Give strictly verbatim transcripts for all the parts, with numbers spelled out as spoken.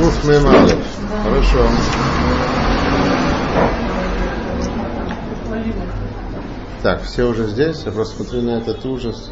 Куф Мем Алеф. Хорошо. Так, все уже здесь. Я просто смотрю на этот ужас.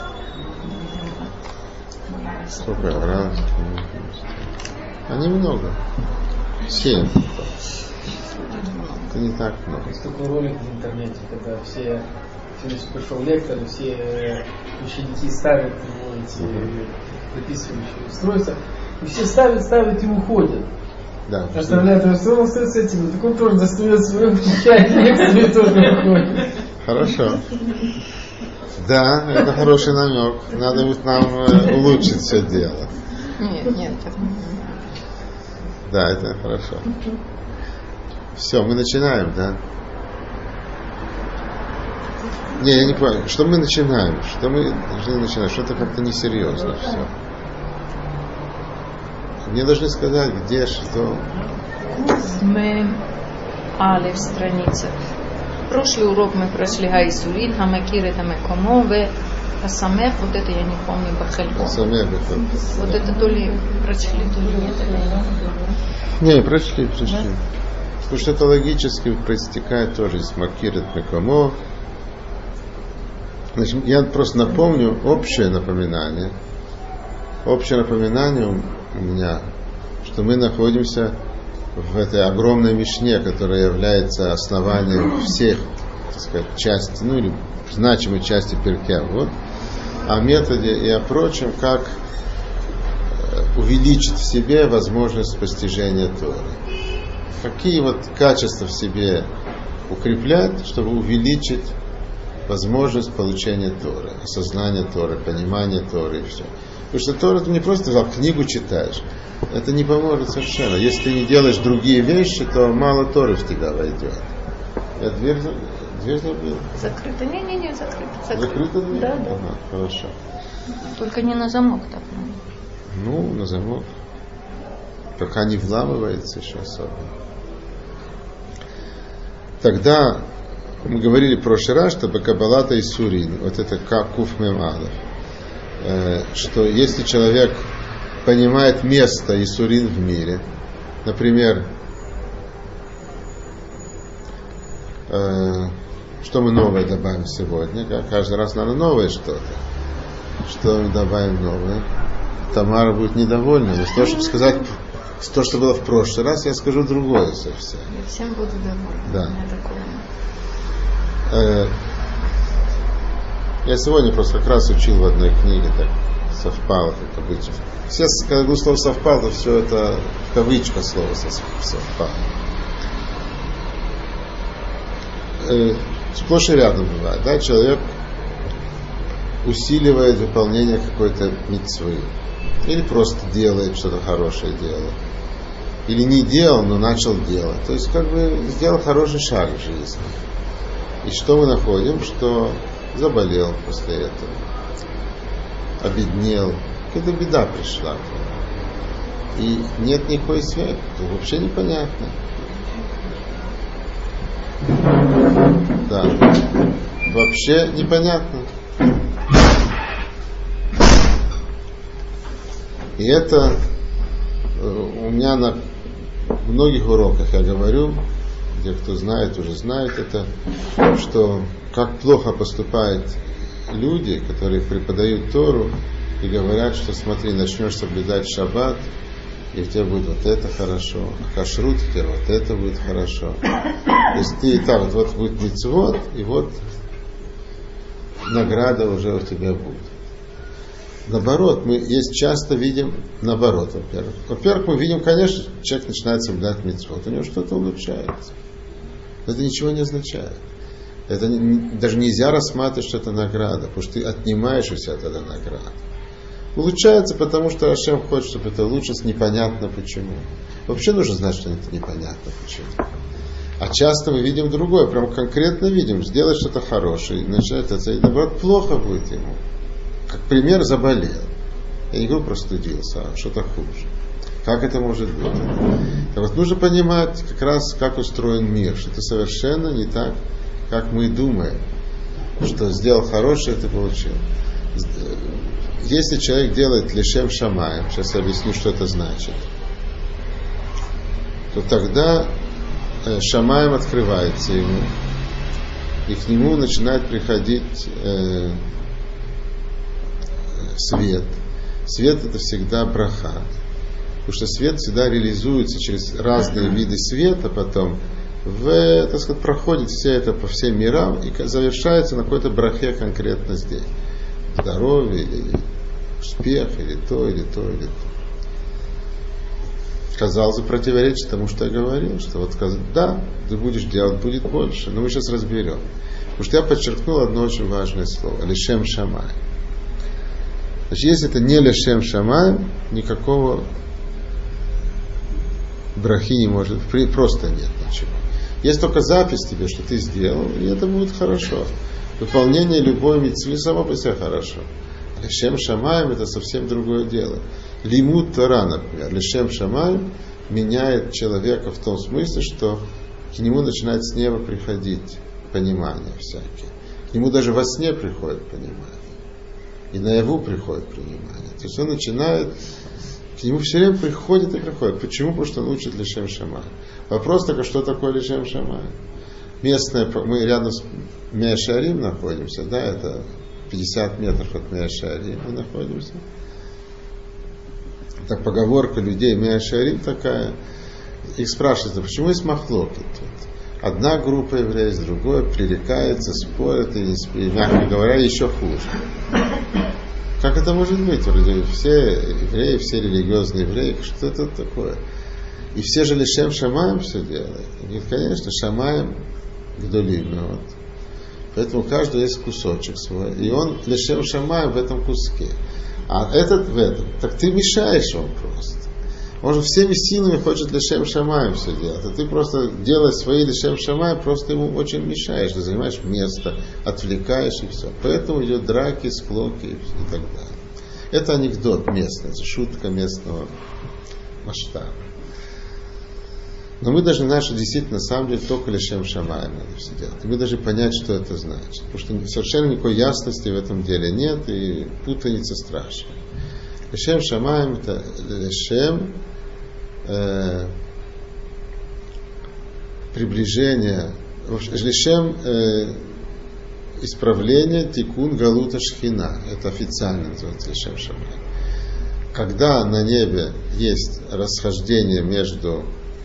Сколько раз? А немного. Семь. Это не так много. Такой ролик в интернете, когда все, все пришел лектор, все ученики ставят его эти записывающие устройства, и все ставят, ставят и уходят. Да. Оставляют его, что он остается с этим, так он тоже достает свою, включает лекцию и тоже уходит. Хорошо. Да, это хороший намек. Надо будет нам улучшить все дело. Нет, нет. Да, это хорошо. Все, мы начинаем, да? Не, я не понял. Что мы начинаем? Что мы должны начинать? Что-то как-то несерьезно все. Мне должны сказать, где, что. Мы Алеф страница. Прошлый урок мы прошли Гаисурин, Хамакир это Мекомове, а Самех, вот это я не помню, Бахалько. Самех это. Вот это то ли прочли, то ли нет. Не, прочли, прочли. Потому что это логически проистекает тоже из Макир это Мекомов. Значит, я просто напомню общее напоминание. Общее напоминание у меня, что мы находимся в этой огромной мишне, которая является основанием всех, так сказать, частей, ну или значимой части Перкея. Вот. О методе и о прочем, как увеличить в себе возможность постижения Торы. Какие вот качества в себе укреплять, чтобы увеличить возможность получения Торы, осознания Торы, понимания Торы и все. Потому что Тора ты не просто взял, книгу читаешь. Это не поможет совершенно. Если ты не делаешь другие вещи, то мало Торы в тебя войдет. Я дверь, дверь забил. Закрыто? Не-не-не, закрыто. Закрыто, закрыто дверь? Да, да. Ага, хорошо. Только не на замок так. Ну, на замок. Пока не вламывается еще особо. Тогда мы говорили в прошлый раз, что Каббалата и Сурин, вот это как Куф Мем Алеф, что если человек понимает место Исурин в мире, например, что мы новое добавим сегодня, каждый раз надо новое что-то, что мы добавим новое, Тамара будет недовольна, но то, чтобы сказать то, что было в прошлый раз, я скажу другое совсем. Я всем буду довольна. Да. Я сегодня просто как раз учил в одной книге, так совпало, как обычно. Все, когда говорю слово совпало, то все это в кавычках слово совпало. Э, сплошь и рядом бывает, да, человек усиливает выполнение какой-то мицвы, или просто делает что-то хорошее дело, или не делал, но начал делать. То есть как бы сделал хороший шаг в жизни. И что мы находим? Что заболел после этого, обеднел, какая-то беда пришла к нему. И нет никакой связи, это вообще непонятно. Да, вообще непонятно. И это у меня на многих уроках я говорю, те, кто знает, уже знают это, что как плохо поступают люди, которые преподают Тору и говорят, что смотри, начнешь соблюдать шаббат, и у тебя будет вот это хорошо, а кашрут у тебя вот это будет хорошо. То есть ты и так, вот, вот будет мицвот, и вот награда уже у тебя будет. Наоборот, мы есть часто видим наоборот, во-первых. Во-первых, мы видим, конечно, человек начинает соблюдать мицвот, у него что-то улучшается. Но это ничего не означает. Это не, даже нельзя рассматривать, что это награда, потому что ты отнимаешь у себя от этой награды. Улучшается, потому что Ашем хочет, чтобы это улучшилось, непонятно почему. Вообще нужно знать, что это непонятно почему. А часто мы видим другое, прям конкретно видим, сделать что-то хорошее, и начинает это, и наоборот, плохо будет ему. Как пример, заболел. Я не говорю, простудился, а что-то хуже. Как это может быть? Так вот, нужно понимать как раз, как устроен мир, что это совершенно не так, как мы думаем, что сделал хорошее, ты получил. Если человек делает лешем шамаем, сейчас я объясню, что это значит. то тогда э, Шамаем открывается ему, и к нему начинает приходить э, свет. Свет — это всегда браха. Потому что свет всегда реализуется через разные виды света потом, в, так сказать, проходит все это по всем мирам и завершается на какой-то брахе конкретно здесь. Здоровье, или успех, или то, или то, или то. Казалось бы, противоречит тому, что я говорил, что вот да, ты будешь делать, будет больше, но мы сейчас разберем. Потому что я подчеркнул одно очень важное слово — лешем шамай. Значит, если это не лешем шамай, никакого брахи не может, просто нет ничего. Есть только запись тебе, что ты сделал, и это будет хорошо. Выполнение любой мицвы само по себе хорошо. Лешем шамаем — это совсем другое дело. Лимут Тора, например, лешем шамаем меняет человека в том смысле, что к нему начинает с неба приходить понимание всякие. К нему даже во сне приходит понимание. И наяву приходит понимание. То есть он начинает, к нему все время приходит и приходит. Почему? Потому что он учит лешем шамаем. Вопрос только, что такое лешем шамаем? Местное, мы рядом с Меа-Шаарим находимся, да, это пятьдесят метров от Меа-Шаарим мы находимся. Так поговорка людей Меа-Шаарим такая. Их спрашивают, почему есть махлоки тут? Одна группа евреев с другой пререкается, спорят, и, и, мягко говоря, еще хуже. Как это может быть? Вроде все евреи, все религиозные евреи, что это такое? И все же лешем шамаем все делают. И, конечно, шамаем гдолим. Вот. Поэтому у каждого есть кусочек свой. И он лешем шамаем в этом куске. А этот в этом. Так ты мешаешь ему просто. Он же всеми силами хочет лешем шамаем все делать. А ты просто, делая свои лешем шамаем, просто ему очень мешаешь. Ты занимаешь место, отвлекаешь и все. Поэтому идет драки, склоки и так далее. Это анекдот местный, шутка местного масштаба. Но мы должны знать, что действительно, на самом деле, только лешем шамаем надо все делать. И мы должны понять, что это значит. Потому что совершенно никакой ясности в этом деле нет, и путаница страшная. Лешем шамаем — это лешем э, приближение, лешем э, исправление тикун галута шхина. Это официально называется лешем шамаем. Когда на небе есть расхождение между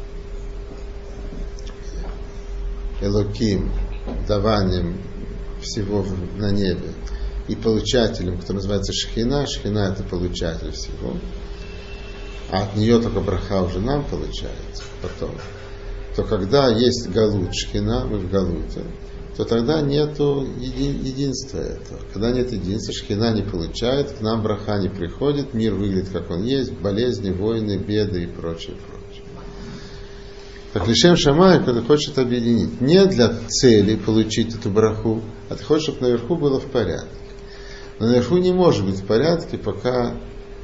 Элоким, даванием всего на небе, и получателем, который называется Шхина. Шхина — это получатель всего. А от нее только браха уже нам получается потом. То когда есть галут Шхина, мы в галуте, то тогда нету еди, единства этого. Когда нет единства, Шхина не получает, к нам браха не приходит, мир выглядит как он есть, болезни, войны, беды и прочее, прочее. Так лешем шамаем, когда хочет объединить, не для цели получить эту браху, а ты хочешь, чтобы наверху было в порядке. Но наверху не может быть в порядке, пока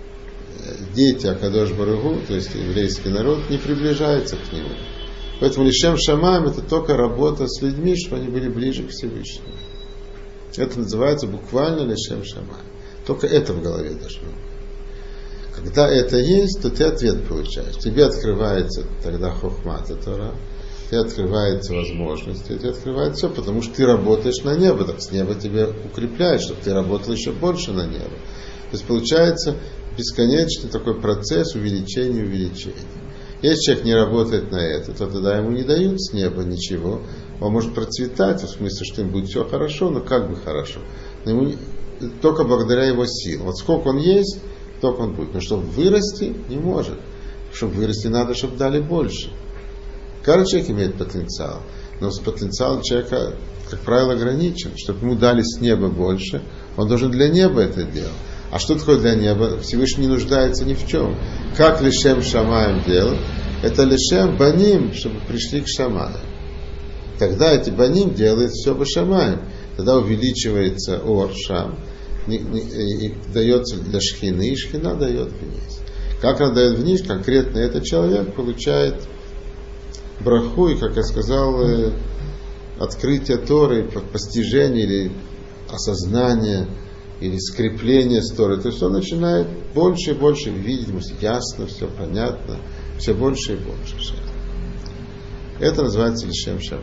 дети Акадош Баругу, то есть еврейский народ, не приближается к нему. Поэтому лешем шамаем — это только работа с людьми, чтобы они были ближе к Всевышнему. Это называется буквально лешем шамаем. Только это в голове должно быть. Когда это есть, то ты ответ получаешь. Тебе открывается тогда хохмат Тора, тебе открывается возможность, тебе открывается все, потому что ты работаешь на небо, так с неба тебе укрепляет, чтобы ты работал еще больше на небо. То есть получается бесконечный такой процесс увеличения, увеличения. Если человек не работает на это, то тогда ему не дают с неба ничего. Он может процветать, в смысле, что ему будет все хорошо, но как бы хорошо. Но ему только благодаря его силам. Вот сколько он есть, только он будет. Но чтобы вырасти, не может. Чтобы вырасти, надо, чтобы дали больше. Каждый человек имеет потенциал. Но потенциал человека, как правило, ограничен. Чтобы ему дали с неба больше, он должен для неба это делать. А что такое для неба? Всевышний не нуждается ни в чем. Как лешем шамаем делать? Это лешем баним, чтобы пришли к шамаю. Тогда эти баним делают все по шамаем. Тогда увеличивается ор шам, и дается для шхины, и шхина дает вниз. Как она дает вниз, конкретно этот человек получает браху, и, как я сказал, открытие Торы, постижение или осознание, или скрепление с Торой. То есть он начинает больше и больше видеть, ясно, все понятно, все больше и больше. Это называется лишем шамаим.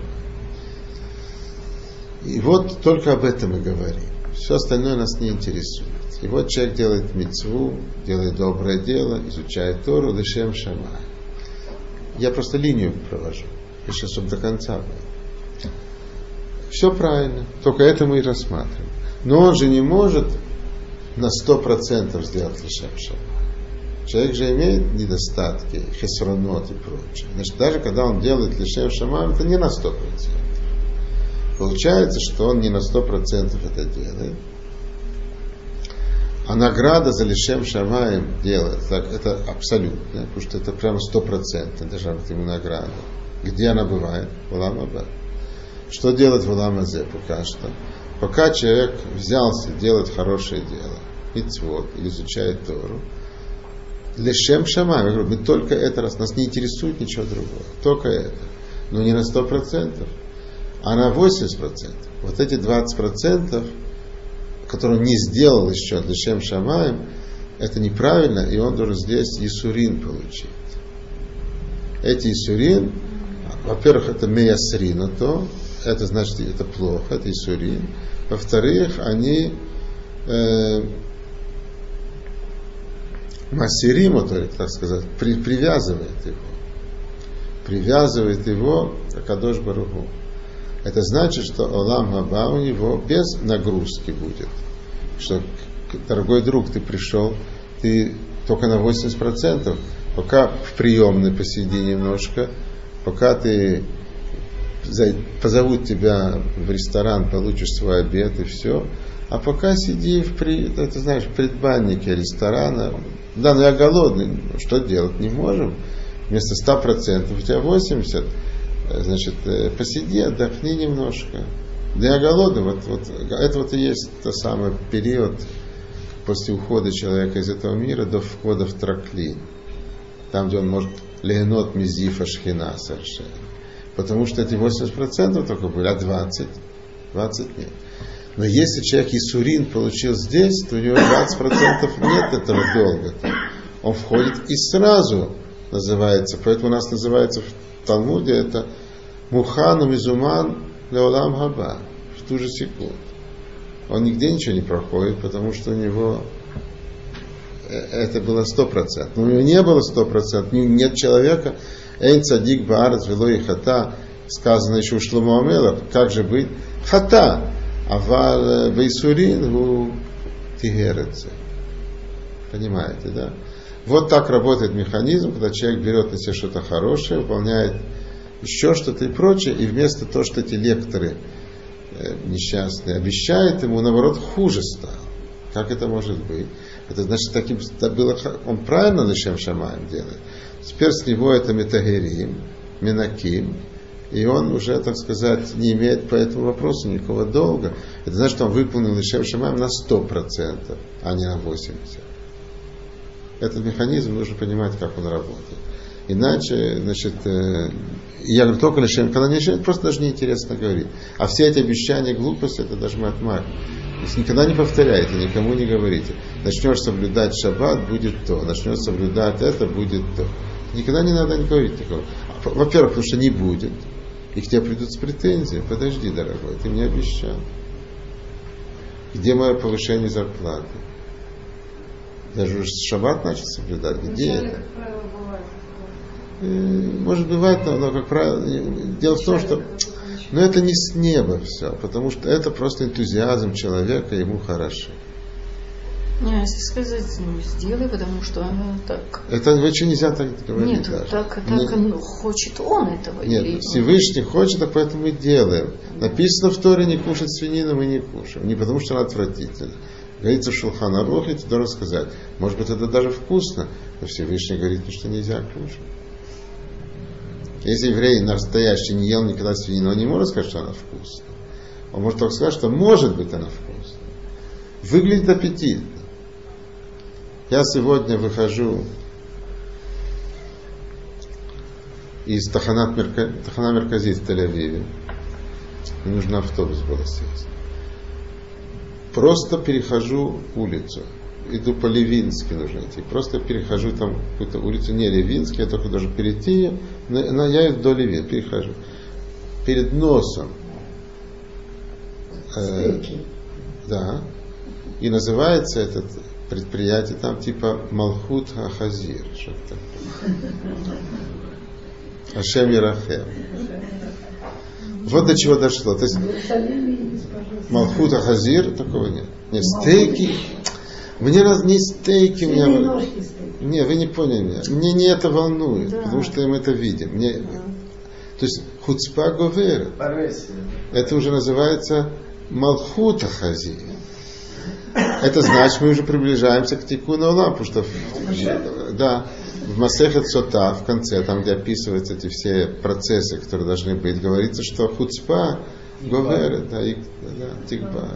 И вот только об этом мы говорим. Все остальное нас не интересует. И вот человек делает мицву, делает доброе дело, изучает Тору, лишем шамаим. Я просто линию провожу, еще чтобы до конца было. Все правильно, только это мы и рассматриваем. Но он же не может на сто процентов сделать лишем шамаим. Человек же имеет недостатки, хесронот и прочее. Значит, даже когда он делает лишем шамаим, это не на сто процентов. Получается, что он не на сто процентов это делает. А награда за лишем шамаим делает, так, это абсолютно, потому что это прямо сто процентов должна быть ему награда. Где она бывает? В Олам Аба. Что делать в Олам Азе пока что? Пока человек взялся делать хорошее дело, мицвот, или изучает Тору, лишем шамаим, я говорю, мы только это раз, нас не интересует ничего другого, только это. Но не на сто процентов, а на восемьдесят процентов. Вот эти двадцать процентов, который он не сделал еще лишем шамаим, это неправильно, и он должен здесь исурин получить. Эти исурин, во-первых, это меясрина, то это значит, это плохо, это исурин. Во-вторых, они э, масирим, так сказать, при, привязывает его. Привязывает его к Кадош Баруху. Это значит, что Олам Хаба у него без нагрузки будет. Что, дорогой друг, ты пришел, ты только на восемьдесят процентов, пока в приемной посиди немножко, пока ты позовут тебя в ресторан, получишь свой обед и все, а пока сиди в, при, это, знаешь, в предбаннике ресторана. Да, но я голодный, что делать не можем. Вместо ста процентов у тебя восемьдесят процентов. Значит, посиди, отдохни немножко. Да я голодный. Вот, вот, это вот и есть тот самый период после ухода человека из этого мира до входа в Траклин. Там, где он может легнот мизифа шхина совершенно. Потому что эти восемьдесят процентов только были, а двадцать процентов, двадцать процентов нет. Но если человек исурин получил здесь, то у него двадцать процентов нет этого долга-то. Он входит и сразу называется. Поэтому у нас называется в Талмуде это Мухану Мизуман Леолам Хаба. В ту же секунду. Он нигде ничего не проходит, потому что у него это было сто процентов. Но у него не было сто процентов. Нет человека. Эйн цадик баарец вело и хата. Сказано еще у Шломо Амелах. Как же быть? Хата. Авал вейсурин у тигерец. Понимаете, да? Вот так работает механизм, когда человек берет на себя что-то хорошее, выполняет еще что-то и прочее, и вместо того, что эти лекторы э, несчастные обещают ему, наоборот, хуже стало. Как это может быть? Это значит, таким было, он правильно лишем шамаим делает. Теперь с него это метагерим, минаким, и он уже, так сказать, не имеет по этому вопросу никакого долга. Это значит, что он выполнил лишем шамаим на сто процентов, а не на восемьдесят процентов. Этот механизм нужно понимать, как он работает. Иначе, значит, э, я говорю, только лишем, когда не лишем, просто даже неинтересно говорить. А все эти обещания глупости, это даже матмар. Если никогда не повторяйте, никому не говорите. Начнешь соблюдать шаббат, будет то. Начнешь соблюдать это, будет то. Никогда не надо не говорить такого. Во-первых, потому что не будет. И к тебе придут с претензией. Подожди, дорогой, ты мне обещал. Где мое повышение зарплаты? Даже уже шаббат начал соблюдать. Где это? Как правило, бывает. Может бывать, но, но как правило, дело в том, что но это не с неба все, потому что это просто энтузиазм человека, ему хорошо. Не, если сказать, ну, сделай, потому что ну, так. Это вообще нельзя так говорить. Нет, даже. так, так не, ну, хочет он этого. Нет, или... Всевышний хочет, так поэтому мы делаем. Написано в Торе не кушать свинину, мы не кушаем. Не потому что она отвратительна. Говорится в Шулхан Арухе, ты должен сказать, может быть, это даже вкусно, но Всевышний говорит, что нельзя кушать. Если еврей настоящий не ел никогда свинину, он не может сказать, что она вкусная. Он может только сказать, что может быть она вкусная. Выглядит аппетитно. Я сегодня выхожу из Таханат Мерка... Тахана Мерказит в Тель-Авиве. Мне нужно автобус было сесть. Просто перехожу улицу. иду по Левински, нужно идти. Просто перехожу там какую-то улицу, не Левински, я только должен перейти ее, но, но я иду до Левин, перехожу. Перед носом. Э, да. И называется это предприятие там типа Малхут Ахазир. Что-то такое. Ашем Ерахем. Вот до чего дошло. То есть Малхут Ахазир такого нет. Не стейки. Мне раз не стейки, меня... Не, вы не поняли меня. Мне не это волнует, да. Потому что мы это видим. Мне... Да. То есть хуцпа говер. Это уже называется Малхут Ахазир. Это значит, мы уже приближаемся к Тикун Олам, потому что да, в Масехет Сота, в конце, там, где описываются эти все процессы, которые должны быть, говорится, что хуцпа говер, да, и, да, тикба.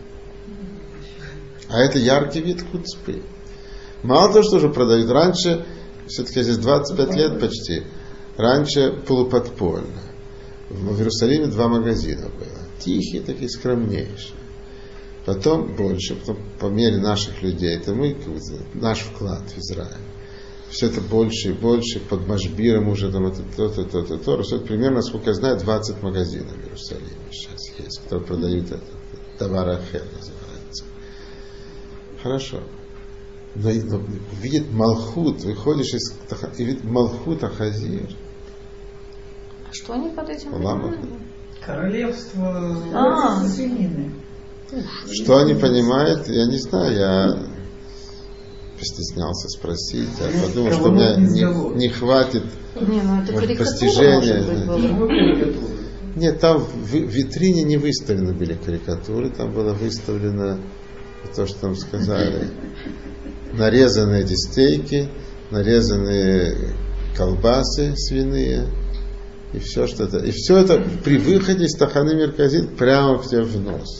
А это яркий вид хуцпы. Мало того, что уже продают. Раньше, все-таки здесь двадцать пять лет почти, раньше полуподпольно. В Иерусалиме два магазина было. Тихие, такие скромнейшие. Потом больше, потом по мере наших людей, это мы, наш вклад в Израиль. Все это больше и больше, под Машбиром уже там это то-то, то-то, то-то. Все это примерно, насколько я знаю, двадцать магазинов в Иерусалиме сейчас есть, которые продают это. Товар Ахер называется. Хорошо. Но, но видит Малхут, выходишь из и видит Малхут Ахазир. Что они под этим понимают? Королевство а. свинины. Что они понимают, я не знаю, я постеснялся спросить, я подумал, что у меня не, не хватит не, ну это может, постижения. Нет, там в витрине не выставлены были карикатуры, там было выставлено то, что там сказали. Нарезанные эти стейки, нарезанные колбасы свиные, и все что это. И все это при выходе из Таханы Мерказит прямо к тебе в нос.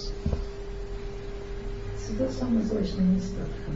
Это самое срочное место.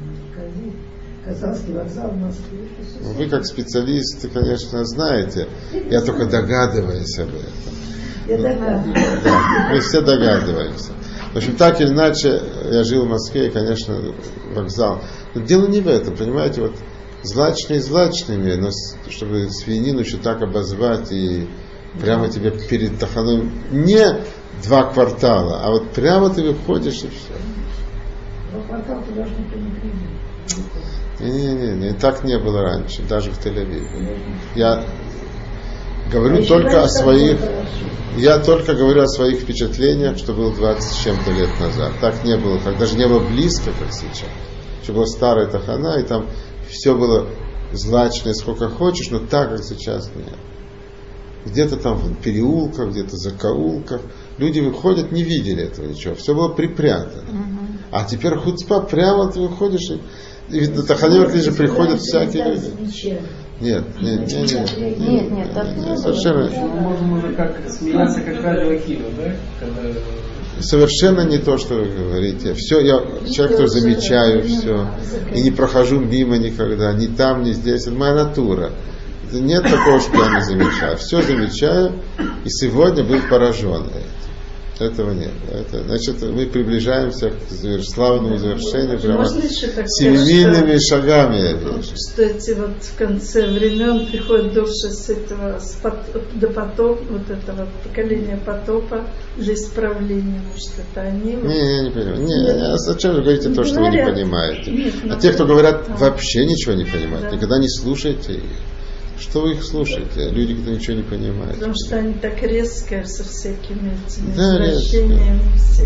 Казанский вокзал в Москве. Вы как специалисты, конечно, знаете. Я, я только догадываюсь об этом. Я догадываюсь. Да, мы все догадываемся. В общем, так или иначе, я жил в Москве, и, конечно, вокзал. Но дело не в этом, понимаете, вот злачные злачными, но чтобы свинину еще так обозвать и прямо тебе перед Таханой не два квартала, а вот прямо ты выходишь и все. Два квартала ты даже никто не приедет. Не-не-не, так не было раньше, даже в Тель-Авиве. Я говорю только о своих, я только говорю о своих впечатлениях, что было двадцать с чем-то лет назад. Так не было, как даже не было близко, как сейчас. Еще была старая Тахана, и там все было злачное, сколько хочешь, но так, как сейчас, нет. Где-то там в переулках, где-то за закоулках. Люди выходят, не видели этого ничего. Все было припрятано. Угу. А теперь хуцпа, прямо ты выходишь, и, и на Тахане же приходят всякие люди. Нет, нет, нет, нет, нет, нет, нет, так не совершенно. Мы можем уже как смеяться, как радио Акива, да? Когда... Совершенно не то, что вы говорите. Все, я человек, который замечаю все, и не прохожу мимо никогда, ни там, ни здесь. Это моя натура. Нет такого, что я не замечаю. Все замечаю, и сегодня был поражен этим. Этого нет. Это, значит, мы приближаемся к славному завершению прямо семимильными шагами. Я вижу. Что эти вот в конце времен приходят души с этого с пот, до потопа, вот этого поколения потопа для исправления, может, это они. Не, я не понимаю. Не, не, а зачем вы говорите не то, что говорят, вы не понимаете? Нет, а те, кто говорят, а. вообще ничего не понимают, да. Никогда не слушайте их. Что вы их слушаете? Люди, которые ничего не понимают. Потому что они так резко со всякими этими да, извращениями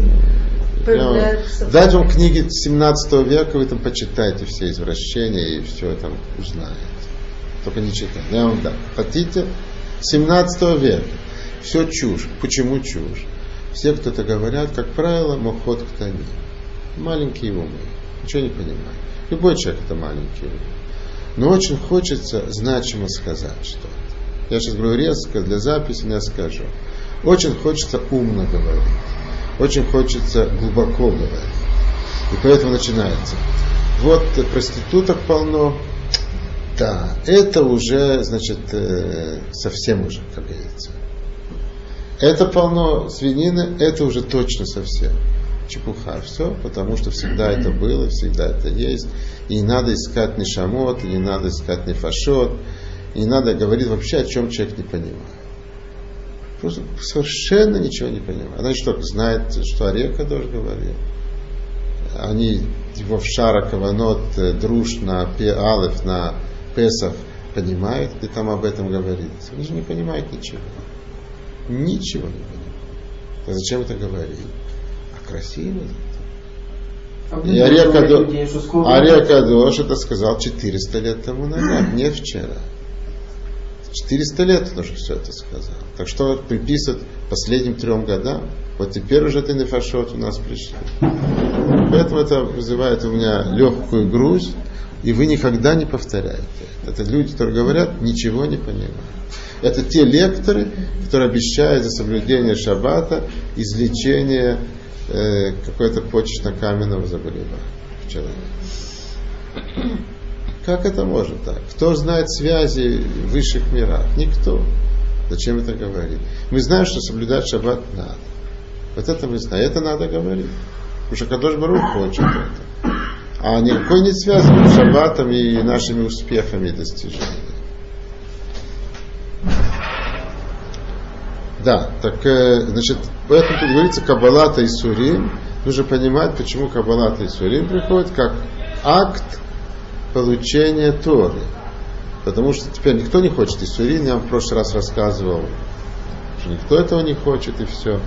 появляются. Дайте вам книги семнадцатого века, вы там почитайте все извращения и все там узнаете. Только не читайте. Я вам дам. Хотите? семнадцатого века. Все чушь. Почему чушь? Все, кто это говорят, как правило, мохот ктани. Маленькие умы. Ничего не понимают. Любой человек это маленький ум. Но очень хочется значимо сказать что-то. Я сейчас говорю резко, для записи, но я скажу. Очень хочется умно говорить. Очень хочется глубоко говорить. И поэтому начинается. Вот проституток полно. Да, это уже, значит, совсем уже, как говорится. Это полно свинины, это уже точно совсем. чепуха, все, потому что всегда это было, всегда это есть. И не надо искать нешамот, и не надо искать нефашот, и не надо говорить вообще, о чем человек не понимает. Просто совершенно ничего не понимает. Она что, знает, что Орeh Кадош говорил? Они его в Шара Каванот, друж на Пе Алеф, на Песах понимают, где там об этом говорится. Они же не понимают ничего. Ничего не понимают. Так зачем это говорить? А красиво это. А и Орeh Кадош, Орeh Кадош это сказал четыреста лет тому назад, не вчера. четыреста лет он уже все это сказал. Так что приписывать последним трем годам? Вот теперь уже ты нефашот у нас пришли. Поэтому это вызывает у меня легкую грусть, и вы никогда не повторяете. Это люди, которые говорят, ничего не понимают. Это те лекторы, которые обещают за соблюдение шаббата излечение э, какой-то почечно-каменного заболевания в человеке. Как это может так? Кто знает связи в высших мирах? Никто. Зачем это говорить? Мы знаем, что соблюдать шаббат надо. Вот это мы знаем. Это надо говорить. Потому что Кадош Барух хочет это. А никакой нет связи между шаббатом и нашими успехами и достижениями. Да, так, значит, поэтому тут говорится Каббалат Исурим. Нужно понимать, почему Каббалат Исурим приходит как акт получения Торы. Потому что теперь никто не хочет Исурим. Я вам в прошлый раз рассказывал, что никто этого не хочет, и все.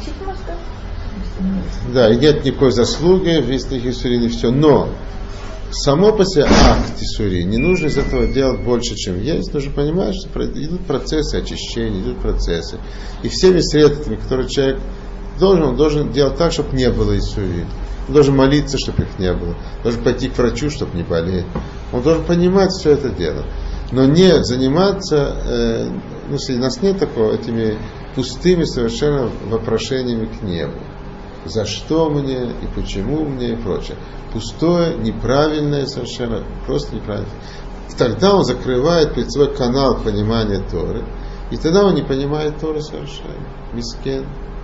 Да, и нет никакой заслуги в листных Исурим, и все. Но само по себе акт Исурим, не нужно из этого делать больше, чем есть. Нужно понимать, что идут процессы очищения, идут процессы. И всеми средствами, которые человек должен, он должен делать так, чтобы не было Исурим. Он должен молиться, чтобы их не было. Должен пойти к врачу, чтобы не болеть. Он должен понимать все это дело. Но не заниматься, э, ну, если у нас нет такого, этими пустыми совершенно вопрошениями к небу. За что мне и почему мне и прочее. Пустое, неправильное совершенно, просто неправильное. И тогда он закрывает перед собой канал понимания Торы. И тогда он не понимает Торы совершенно. Мискен.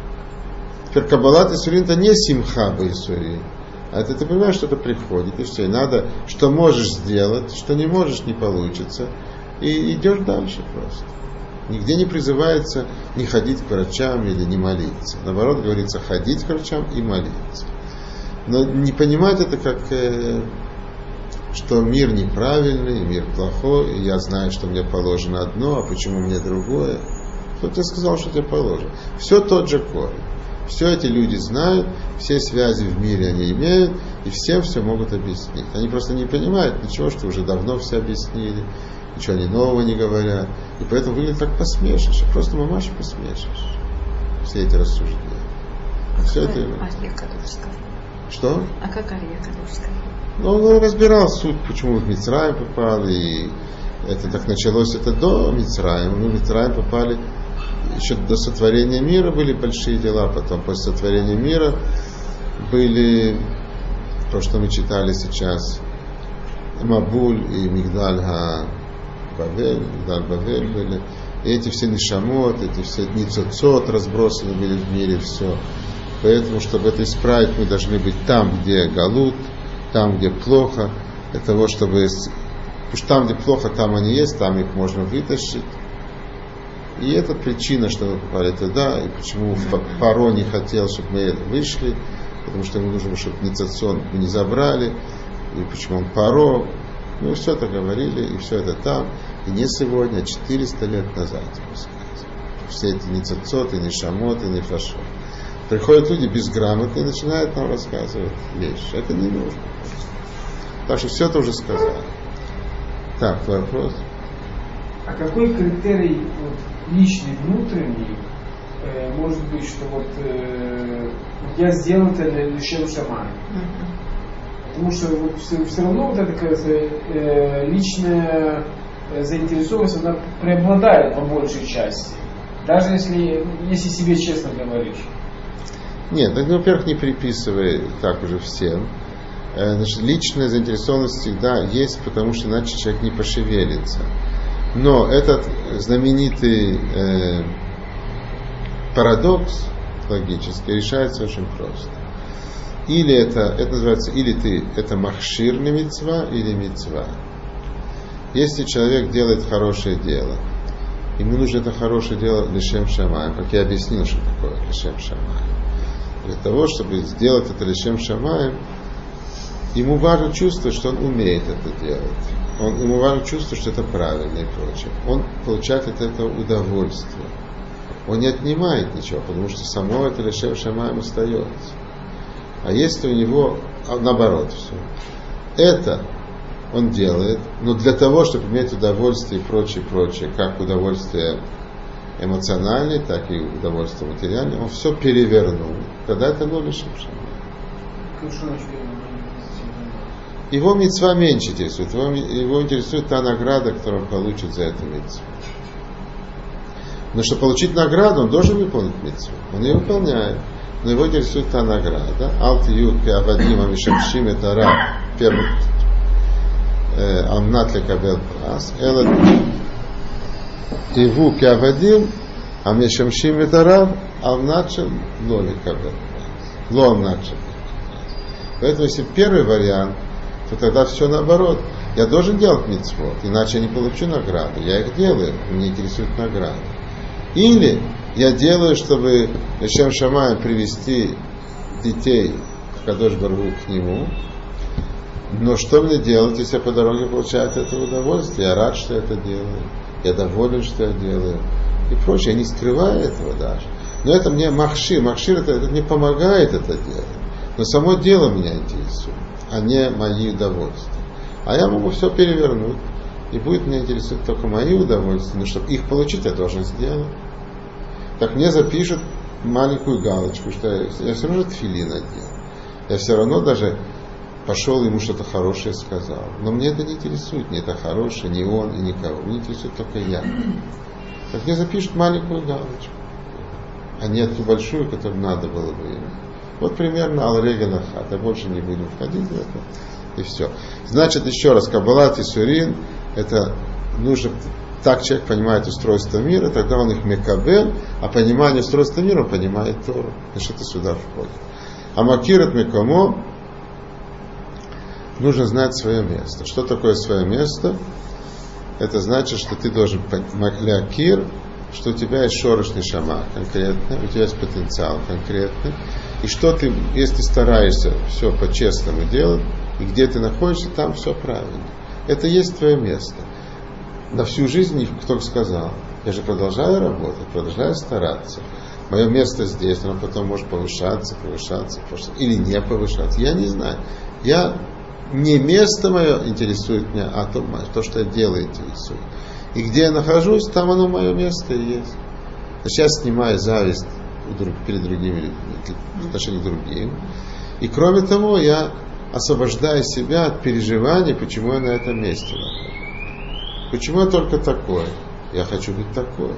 Теперь Каббалат Исурим это не симха Исурим. А это ты понимаешь, что это приходит. И все. И надо, что можешь сделать, что не можешь, не получится. И идешь дальше просто. Нигде не призывается не ходить к врачам или не молиться. Наоборот, говорится ходить к врачам и молиться. Но не понимать это как, э, что мир неправильный, мир плохой, и я знаю, что мне положено одно, а почему мне другое. Кто тебе сказал, что тебе положено? Все тот же корень. Все эти люди знают, все связи в мире они имеют, и всем все могут объяснить. Они просто не понимают ничего, что уже давно все объяснили. Ничего они нового не говорят. И поэтому выглядит так посмешище. Просто мамаша посмешище. Все эти рассуждения. А все как это... Орeh Кадош сказал? Что? А как Орeh Кадош сказал? Ну, он разбирал суть, почему в Мицраим попали. И это так началось, это до Мицраима. Мы в Мицраим попали еще до сотворения мира были большие дела. Потом после сотворения мира были то, что мы читали сейчас. Мабуль и Мигдаль Ха Бавель, Мигдаль Бавель были. И эти все нишамот, эти все ницоцот разбросаны были в мире, все. Поэтому, чтобы это исправить, мы должны быть там, где галут, там, где плохо, для того, чтобы... Потому что там, где плохо, там они есть, там их можно вытащить. И это причина, что мы попали туда, и почему Паро не хотел, чтобы мы вышли, потому что ему нужно, чтобы ницоцот мы не забрали, и почему он Паро. Ну, все это говорили, и все это там. И не сегодня, а четыреста лет назад. Все эти ницоцоты, нишамоты, нефашот. Приходят люди безграмотные и начинают нам рассказывать вещи. Это не нужно. Так что все это уже сказали. Так, вопрос. А какой критерий вот, личный, внутренний, э, может быть, что вот э, я сделал это для Лешем Шамай? Потому что вот, все, все равно вот эта э, личная заинтересованность, она преобладает по большей части. Даже если, если себе честно говоришь. Нет, ну, во-первых, не приписывай так уже всем. Значит, личная заинтересованность всегда есть, потому что иначе человек не пошевелится. Но этот знаменитый э, парадокс логический решается очень просто. Или это, это называется, или ты, это махширный мицва, или мицва. Если человек делает хорошее дело, ему нужно это хорошее дело лишем шамаем, как я объяснил, что такое лишем шамаем. Для того, чтобы сделать это лишем шамаем, ему важно чувствовать, что он умеет это делать. Он, ему важно чувствовать, что это правильно и прочее. Он получает от этого удовольствие. Он не отнимает ничего, потому что само это лишем шамаем остается. А если у него, а наоборот, все. Это он делает, но для того, чтобы иметь удовольствие и прочее, прочее, как удовольствие эмоциональное, так и удовольствие материальное, он все перевернул. Тогда это было лишем шамаем. Его мицва меньше интересует. Его, его интересует та награда, которую он получит за эту мицву. Но чтобы получить награду, он должен выполнить мицву. Он ее выполняет. Но его интересует та награда. Алт ют пиавадима мишамшим это ра первый амнат лекабел прас. Элат иву пиавадим амишамшим это ра амначем ло лекабел прас. Ло амначем. Поэтому если первый вариант, то тогда все наоборот. Я должен делать мицвот, иначе я не получу награду. Я их делаю, мне интересует награда. Или я делаю, чтобы лишем шамаем привести детей в Кадош Барух к нему. Но что мне делать, если я по дороге получаю от этого удовольствие? Я рад, что я это делаю. Я доволен, что я делаю. И прочее. Я не скрываю этого даже. Но это мне махшир. Махшир это, это мне помогает это делать. Но само дело меня интересует, а не мои удовольствия. А я могу все перевернуть. И будет меня интересовать только мои удовольствия. Но чтобы их получить, я должен сделать. Так мне запишут маленькую галочку, что я, я все равно тфилин одел. Я все равно даже пошел ему что-то хорошее сказал. Но мне это не интересует, ни это хорошее, ни он, и никого. Мне интересует только я. Так мне запишут маленькую галочку, а не ту большую, которую надо было бы иметь. Вот примерно Ал-Рега Нахат. А больше не будем входить в это. И все. Значит, еще раз, Каббалат и Сурин, это нужно, так человек понимает устройство мира, тогда он их мекабель, а понимание устройства мира он понимает Тору. Значит, это сюда входит. А макират мекамо, нужно знать свое место. Что такое свое место? Это значит, что ты должен лякир, что у тебя есть шорошный шама конкретно, у тебя есть потенциал конкретный, и что ты, если стараешься все по-честному делать, и где ты находишься, там все правильно. Это есть твое место. На всю жизнь кто сказал, я же продолжаю работать, продолжаю стараться. Мое место здесь, оно потом может повышаться, повышаться, повышаться или не повышаться. Я не знаю. Я, не место мое интересует меня, а то, то, что я делаю, интересует. И где я нахожусь, там оно мое место и есть. Сейчас снимаю зависть перед другими людьми, в отношении к другим. И кроме того, я освобождаю себя от переживаний, почему я на этом месте нахожусь. Почему я только такой? Я хочу быть такой.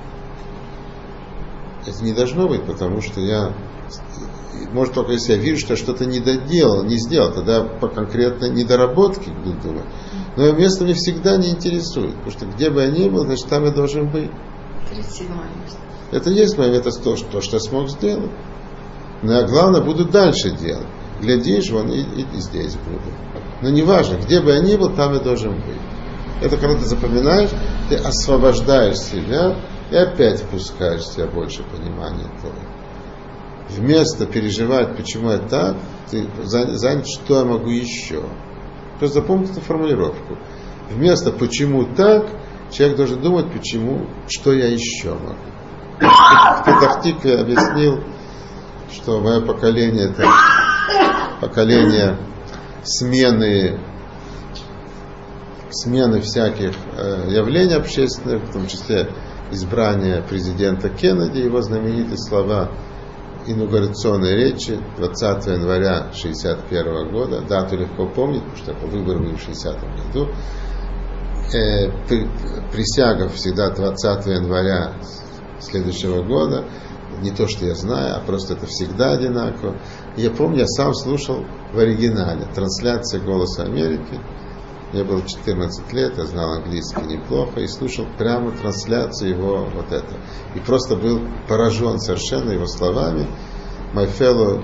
Это не должно быть, потому что я, может, только если я вижу, что я что-то не доделал, не сделал, тогда по конкретной недоработке буду думать. Но место меня всегда не интересует, потому что где бы я ни был, значит, там я должен быть. тридцать седьмое место. Это есть мое место, то, что, что я смог сделать. Но я, главное, буду дальше делать. Глядишь, вон и, и, и здесь буду. Но неважно, где бы я ни был, там я должен быть. Это когда ты запоминаешь, ты освобождаешь себя и опять впускаешь в себя больше понимания того. Вместо переживать, почему я так, ты занят, что я могу еще. Просто запомни эту формулировку. Вместо почему так, человек должен думать, почему, что я еще могу. В Петах-Тикве я объяснил, что мое поколение это поколение смены смены всяких э, явлений общественных, в том числе избрания президента Кеннеди, его знаменитые слова инаугурационной речи двадцатого января шестьдесят первого года, дату легко помнить, потому что выборы были в шестидесятом году. Э, при, присяга всегда двадцатого января следующего года, не то, что я знаю, а просто это всегда одинаково. И я помню, я сам слушал в оригинале трансляция «Голоса Америки». Мне было четырнадцать лет, я знал английский неплохо и слушал прямо трансляцию его вот это. И просто был поражен совершенно его словами. My fellow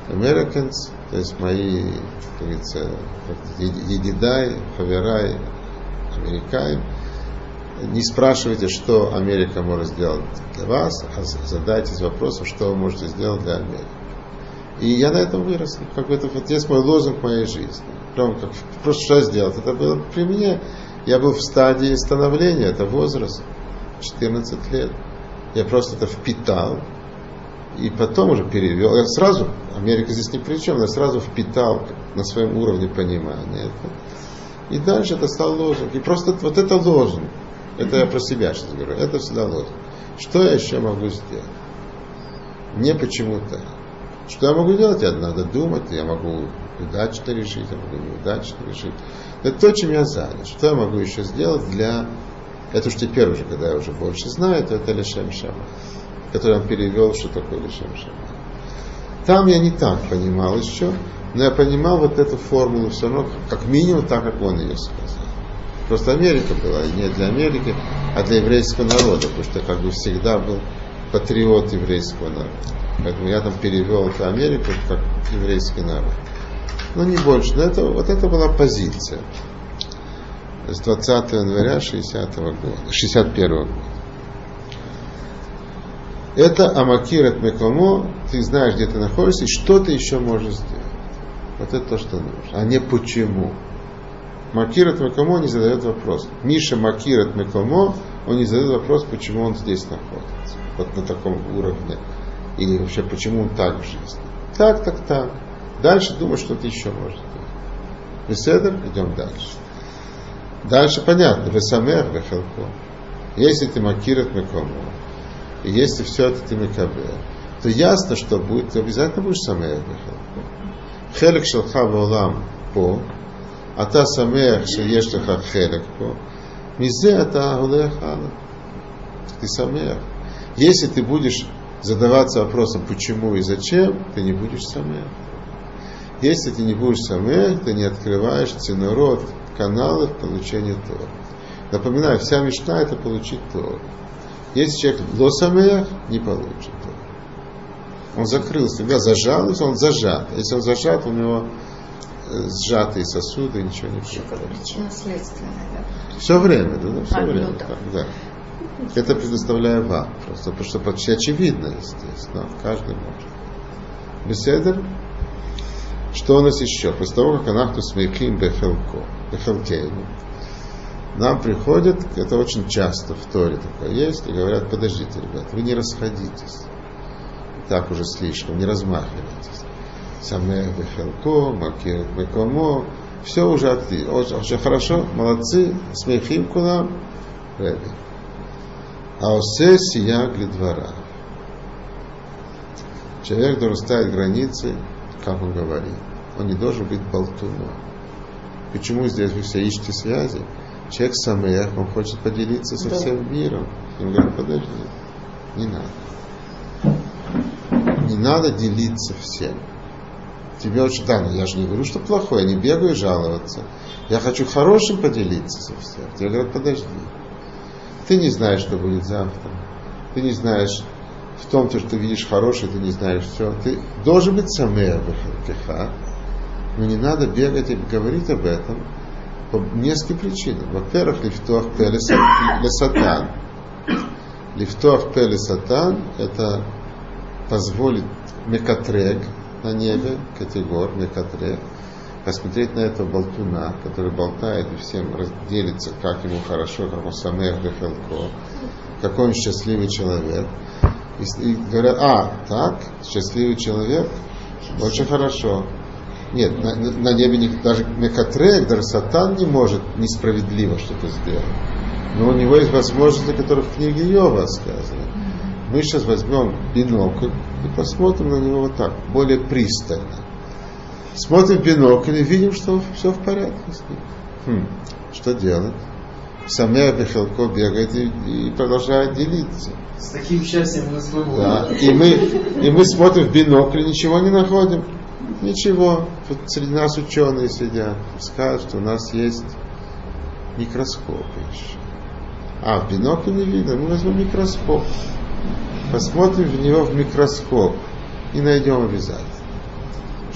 Americans, то есть мои, как говорится, едидай, хаверай, америкаем. Не спрашивайте, что Америка может сделать для вас, а задайтесь вопросом, что вы можете сделать для Америки. И я на этом вырос. Как бы это вот есть мой лозунг моей жизни. Прям как просто что сделать. Это было при мне. Я был в стадии становления, это возраст, четырнадцать лет. Я просто это впитал. И потом уже перевел. Я сразу, Америка здесь ни при чем, я сразу впитал на своем уровне понимания это. И дальше это стал лозунг. И просто вот это лозунг. Это я про себя сейчас говорю. Это всегда лозунг. Что я еще могу сделать? Не почему-то. Что я могу делать? Я надо думать, я могу удачно решить, я могу неудачно решить. Это то, чем я занят. Что я могу еще сделать для... Это уж теперь уже, когда я уже больше знаю, то это Лешем Шама, который он перевел, что такое Лешем Шама. Там я не так понимал еще, но я понимал вот эту формулу все равно, как минимум так, как он ее сказал. Просто Америка была не для Америки, а для еврейского народа, потому что я как бы всегда был патриот еврейского народа. Поэтому я там перевел эту Америку как еврейский народ. Но не больше. Но это, вот это была позиция. С двадцатого января шестидесятого года, шестьдесят первого года. Это Амакират Мекомо, ты знаешь, где ты находишься, и что ты еще можешь сделать. Вот это то, что нужно. А не почему. Макират Мекомо не задает вопрос. Миша Макират Мекомо, он не задает вопрос, почему он здесь находится. Вот на таком уровне. Или вообще, почему он так в жизни. Так, так, так. Дальше думаю, что ты еще можешь делать. Беседа, идем дальше. Дальше понятно. Весамер, вехелко. Если ты Макират Мекомо, и если все это ты Мекабер, то ясно, что будет, ты обязательно будешь Самер, вехелко. Хелек шелха ваолам по, а та Самер, шееш леха хелек по, мизе ата гулех ала. Ты Самер. Если ты будешь задаваться вопросом, почему и зачем, ты не будешь самех. Если ты не будешь самех, ты не открываешь ценород, каналов получения Торы. Напоминаю, вся мишна — это получить Тору. Если человек ло самех, не получит Тору. Он закрыл себя, зажался, он зажат. Если он зажат, у него сжатые сосуды, ничего не происходит. Причинно-следственное, да? Все время, да, да все а, время. Ну, да. Так, да. Это предоставляю вам, просто потому что почти очевидно, естественно, каждый может. Беседер. Что у нас еще? После того, как Анахту Смейким Бехелко, Бехелкейну, нам приходят, это очень часто в Торе такое есть, и говорят, подождите, ребят, вы не расходитесь. Так уже слишком, не размахивайтесь. Самех Бехелко, Макир Бекомо, все уже отлично, очень, очень хорошо, молодцы, Смейким Кулам, Реби. А осе сияг лидвара. Человек должен ставить границы, как он говорит. Он не должен быть болтуном. Почему здесь вы все ищете связи? Человек самех, он хочет поделиться со всем миром. Ему говорят, подожди, не надо. Не надо делиться всем. Тебе очень, да, но я же не говорю, что плохое, я не бегаю жаловаться. Я хочу хорошим поделиться со всем. Тебе говорят, подожди. Ты не знаешь, что будет завтра. Ты не знаешь, в том, что ты видишь хорошее, ты не знаешь все. Ты должен быть самех бехелкеха, но не надо бегать и говорить об этом по нескольким причинам. Во-первых, лифтуах пе лесатан. Лифтуах пе лесатан — это позволит мекатрек на небе, категор, мекатрек, посмотреть на этого болтуна, который болтает и всем делится, как ему хорошо, как он самех бехелко, какой он счастливый человек. И, и говорят, а, так, счастливый человек, очень хорошо. Нет, на, на небе не, даже мекатрек, даже сатан не может несправедливо что-то сделать. Но у него есть возможности, которые в книге Иова сказаны. Мы сейчас возьмем бинокль и посмотрим на него вот так, более пристально. Смотрим в бинокль и видим, что все в порядке с ним. Хм, что делать? Самех бехелко бегает и, и продолжает делиться. С таким счастьем мы свободны. Да. И мы, и мы смотрим в бинокль, ничего не находим. Ничего. Тут среди нас ученые сидят, скажут, что у нас есть микроскоп еще. А, в бинокль не видно, мы возьмем микроскоп. Посмотрим в него в микроскоп и найдем обязательно.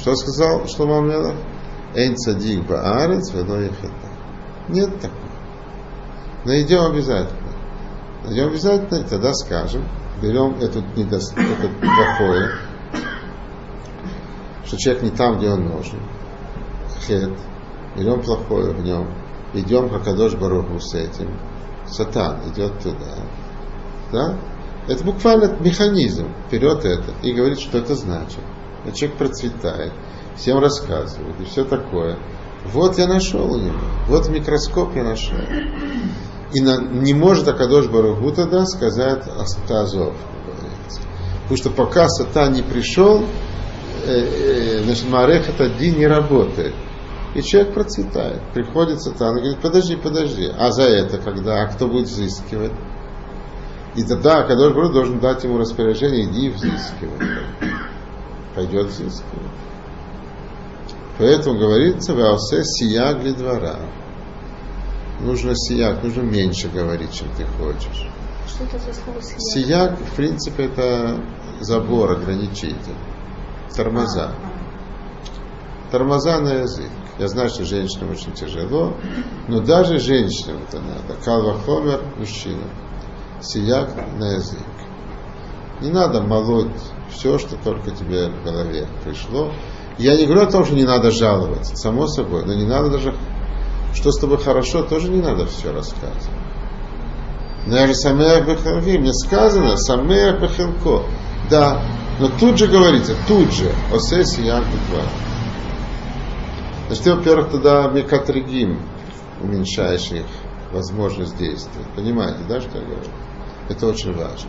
Что сказал Шломо ха-Мелех? Эйн цадик баарец вело ехета. Нет такого. Найдем обязательно. Найдем обязательно, и тогда скажем, берем это, недост... это плохое, что человек не там, где он нужен. Хет. Берем плохое в нем. Идем к Акадош Баруху с этим. Сатан идет туда. Да? Это буквально механизм. Вперед это. И говорит, что это значит. И человек процветает. Всем рассказывает. И все такое. Вот я нашел у него. Вот микроскоп я нашел. И на, не может Акадош Баруху тогда сказать Астазов. Потому что пока Сатан не пришел, э, э, значит, Маарехет один не работает. И человек процветает. Приходит Сатан и говорит, подожди, подожди. А за это когда? А кто будет взыскивать? И тогда Акадош Барух должен дать ему распоряжение, иди взыскивай. Пойдет взыскивать. Поэтому говорится, ваосе сияг ли двора. Нужно сияг, нужно меньше говорить, чем ты хочешь. Что это за слово сияг? Сияг, в принципе, это забор, ограничитель. Тормоза. Тормоза на язык. Я знаю, что женщинам очень тяжело, но даже женщинам это надо. Калва хомер, мужчина. Сияг на язык. Не надо молоть все, что только тебе в голове пришло. Я не говорю о том, что не надо жаловаться, само собой, но не надо даже, что с тобой хорошо, тоже не надо все рассказывать. Но я же самеах бехалви, мне сказано, самеах бехалко. Да, но тут же говорится, тут же, осе сияг бехалко. Значит, ты, во-первых, тогда мекатригим уменьшаешь их возможность действия. Понимаете, да, что я говорю? Это очень важно.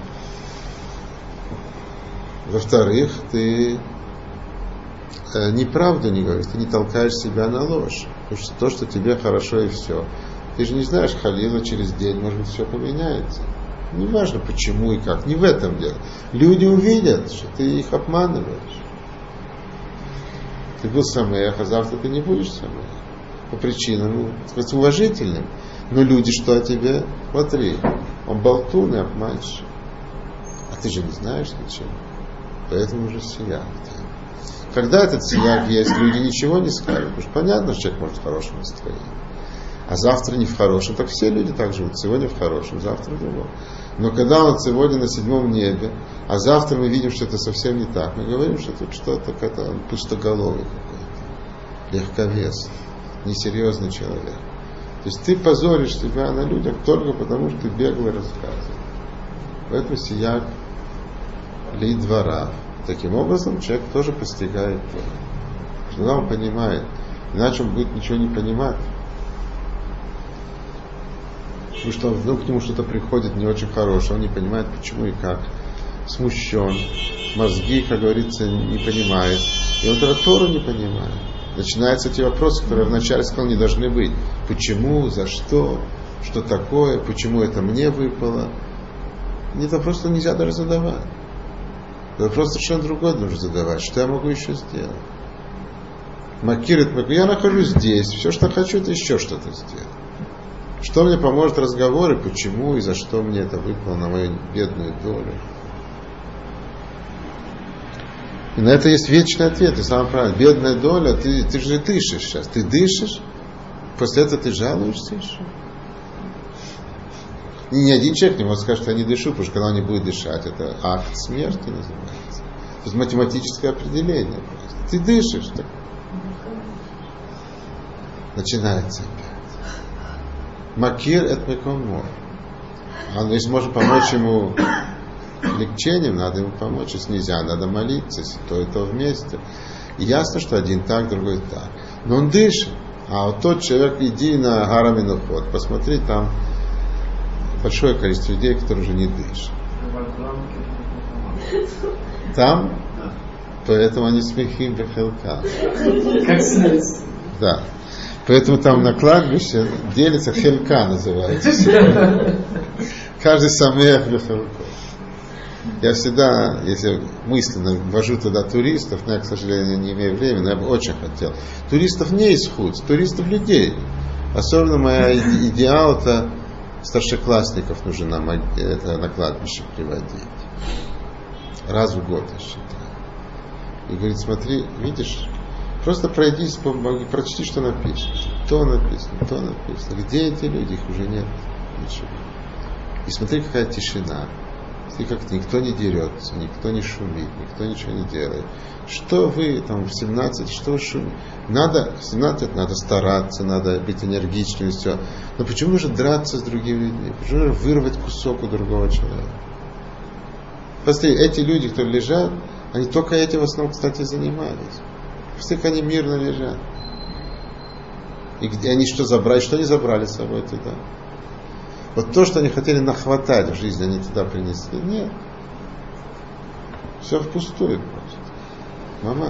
Во-вторых, ты э, неправду не говоришь, ты не толкаешь себя на ложь. Потому что то, что тебе хорошо и все. Ты же не знаешь, халила через день, может быть, все поменяется. Не важно, почему и как. Не в этом дело. Люди увидят, что ты их обманываешь. Ты был самех, а завтра ты не будешь самех. По причинам, сказать, уважительным. Но люди что о тебе? Смотри, он болтун и обманщик. А ты же не знаешь ничего. Поэтому уже сияг. Когда этот сияг есть, люди ничего не скажут. Потому что понятно, что человек может в хорошем настроении. А завтра не в хорошем. Так все люди так живут. Сегодня в хорошем, завтра в другом. Но когда он сегодня на седьмом небе, а завтра мы видим, что это совсем не так, мы говорим, что тут что-то, это пустоголовый какой-то, легковес, несерьезный человек. То есть ты позоришь себя на людях только потому, что ты бегло рассказываешь. Поэтому сияг ли двора. Таким образом человек тоже постигает то. Когда он понимает, иначе он будет ничего не понимать. Потому что вдруг к нему что-то приходит не очень хорошее, он не понимает, почему и как. Смущен, мозги, как говорится, не понимает. И он тогда Тору не понимает. Начинаются те вопросы, которые вначале сказал, не должны быть. Почему, за что, что такое, почему это мне выпало. Это просто нельзя даже задавать. Вопрос совершенно другой нужно задавать. Что я могу еще сделать? Макирит, я нахожусь здесь, все, что хочу, это еще что-то сделать. Что мне поможет разговоры, почему и за что мне это выпало на мою бедную долю. И на это есть вечный ответ, и самое правильное. Бедная доля, ты, ты же дышишь сейчас. Ты дышишь, после этого ты жалуешься еще. И ни один человек не может сказать, что я не дышу, потому что когда он не будет дышать, это акт смерти называется. То есть математическое определение просто. Ты дышишь. Так. Начинается опять. Макир это мекомо. А если можно помочь ему легчением, надо ему помочь. Если нельзя, надо молиться, если то и то вместе. И ясно, что один так, другой так. Но он дышит. А вот тот человек, иди на Гараминоход, посмотри, там большое количество людей, которые уже не дышат. Там? Поэтому они смехим бехелка. Как следствие. Да. Поэтому там на кладбище делится хелька называется. Каждый самех бехелка. Я всегда, если мысленно ввожу туда туристов, но я, к сожалению, не имею времени, но я бы очень хотел. Туристов не из худ, туристов людей. Особенно моя идеал это старшеклассников нужно нам это на кладбище приводить. Раз в год, я считаю. И говорит, смотри, видишь, Просто пройдись, прочти, что написано. То написано, то написано. Где эти люди? Их уже нет. Ничего. И смотри, какая тишина. Смотри, как никто не дерется, никто не шумит, никто ничего не делает. Что вы там в семнадцать, что шумит? Надо, в семнадцать надо стараться, надо быть энергичным и все. Но почему нужно драться с другими людьми? Почему нужно вырвать кусок у другого человека? Посмотри, эти люди, кто лежат, они только этим в основном, кстати, занимались. Посмотри, как они мирно лежат. И где они что забрали, что они забрали с собой туда? Вот то, что они хотели нахватать в жизни, они туда принесли. Нет. Все впустую просто. Мама.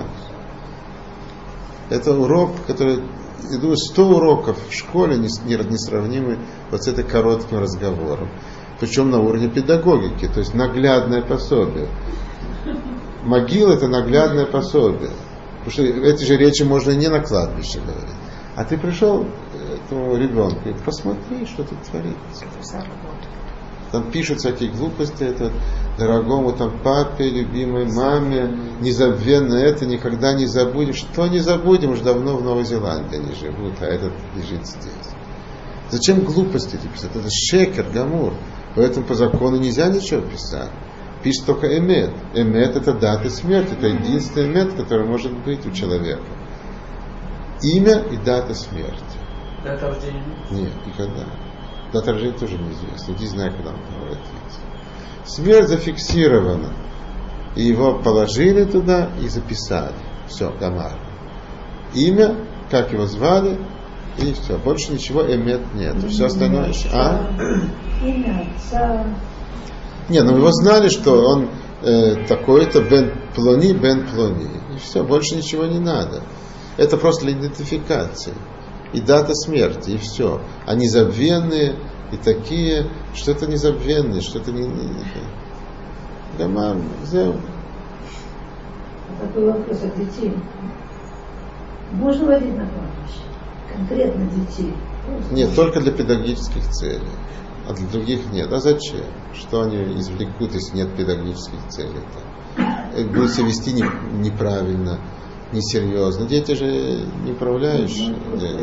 Это урок, который, я думаю, сто уроков в школе несравнимы вот с этим коротким разговором. Причем на уровне педагогики, то есть наглядное пособие. Могила — это наглядное пособие. Потому что эти же речи можно не на кладбище говорить. А ты пришел к этому ребенку и посмотри, что тут творится. Там пишут всякие глупости, это дорогому там папе, любимой маме, незабвенно это, никогда не забудем. Что не забудем, уж давно в Новой Зеландии они живут, а этот лежит здесь. Зачем глупости эти писать? Это шекер, гамур. Поэтому по закону нельзя ничего писать. Пишет только эмет. Эмет — это дата смерти. Это единственный эмет, который может быть у человека. Имя и дата смерти. Дата рождения? Нет, никогда. Дата рождения тоже неизвестна. Иди знай, когда он превратится. Смерть зафиксирована. И его положили туда и записали. Все, Гамар. Имя, как его звали, и все. Больше ничего эмет нет. Все остальное. А? Имя отца. Не, ну его знали, что он э, такой-то Бен Плони, Бен Плони. И все, больше ничего не надо. Это просто для идентификации. И дата смерти, и все. А незабвенные и такие, что это незабвенные, что это не... Гамар, взял. Такой вопрос от детей. Можно водить на кладбище? Конкретно детей? Просто. Нет, только для педагогических целей. А для других нет. А зачем? Что они извлекут, если нет педагогических целей-то? Будут себя вести не, неправильно, несерьезно. Дети же не управляющие.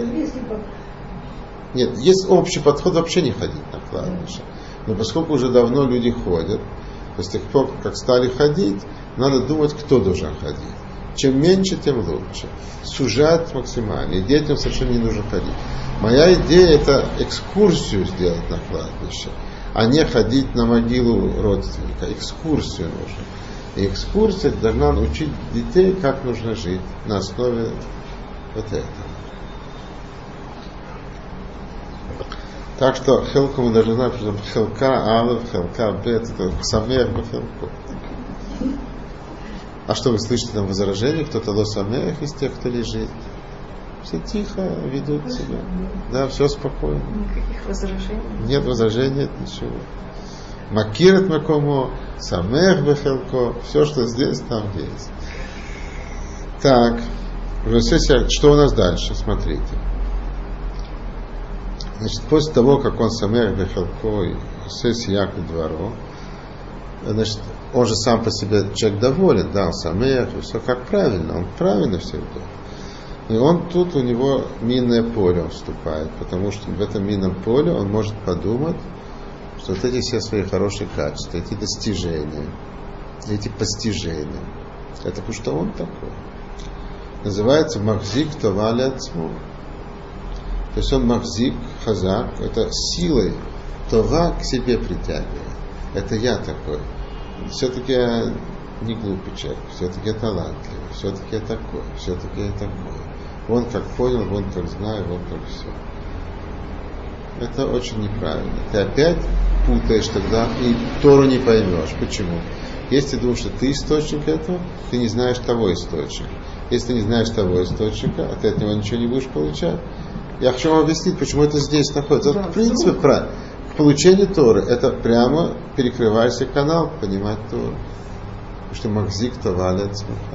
Нет, есть общий подход вообще не ходить на кладбище. Но поскольку уже давно люди ходят, то с тех пор, как стали ходить, надо думать, кто должен ходить. Чем меньше, тем лучше. Сужать максимально. И детям совершенно не нужно ходить. Моя идея — это экскурсию сделать на кладбище, а не ходить на могилу родственника. Экскурсию нужно. И экскурсия должна учить детей, как нужно жить на основе вот этого. Так что хелку мы должны знать, что хелка алев, хелка бет, это самех бахелку. А что вы слышите там возражения? Кто-то лосамех из тех, кто лежит. Все тихо ведут себя. Да, все спокойно. Никаких возражений. Нет возражений, нет ничего. Макирет макомо, самех бахелко, все, что здесь, там есть. Так, что у нас дальше? Смотрите. Значит, после того, как он самех бахелко и сесияк дворо, значит, он же сам по себе человек доволен, да, он самех, все как правильно, он правильно все делает. И он тут, у него минное поле вступает, потому что в этом минном поле он может подумать, что вот эти все свои хорошие качества, эти достижения, эти постижения, это потому что он такой. Называется махзик товали ацму. То есть он махзик, хазак, это силой това к себе притягивает. Это я такой. Все-таки я не глупый человек, все-таки я талантливый, все-таки я такой, все-таки я такой. Вон как понял, вон как знаю, вон как все. Это очень неправильно. Ты опять путаешь тогда и Тору не поймешь. Почему? Если ты думаешь, что ты источник этого, ты не знаешь того источника. Если ты не знаешь того источника, а ты от него ничего не будешь получать. Я хочу вам объяснить, почему это здесь находится. Это, в принципе, правильно. К получению Торы это прямо перекрываешься канал понимать Тору. Потому что махзик това ле ацмуха.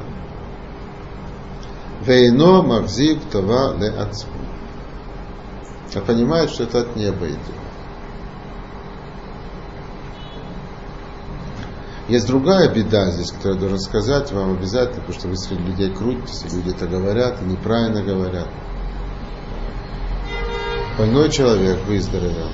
Вейно махзик това ле ацму. А понимает, что это от неба идет. Есть другая беда здесь, которую я должен сказать вам обязательно, потому что вы среди людей крутитесь, и люди это говорят, и неправильно говорят. Больной человек выздоровел.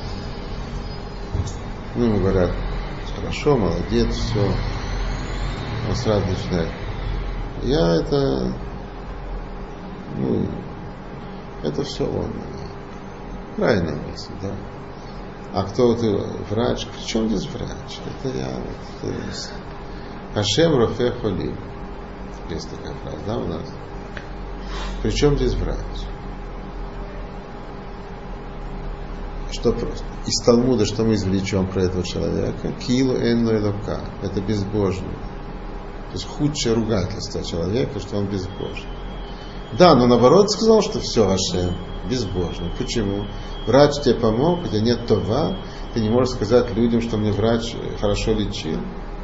Ну, ему говорят, хорошо, молодец, все. Он сразу начинает. Я это, ну, это все он. Правильная мысль, да. А кто ты, врач? При чем здесь врач? Это я. Вот, Ашем рофе холим. Есть такая фраза, да, у нас? При чем здесь врач? Что просто? Из Талмуда, что мы извлечем про этого человека? Килу энну элока. Это безбожный. То есть худшее ругательство человека, что он безбожный. Да, но наоборот сказал, что все Ашем безбожный. Почему? Врач тебе помог, у тебя нет това, ты не можешь сказать людям, что мне врач хорошо лечил.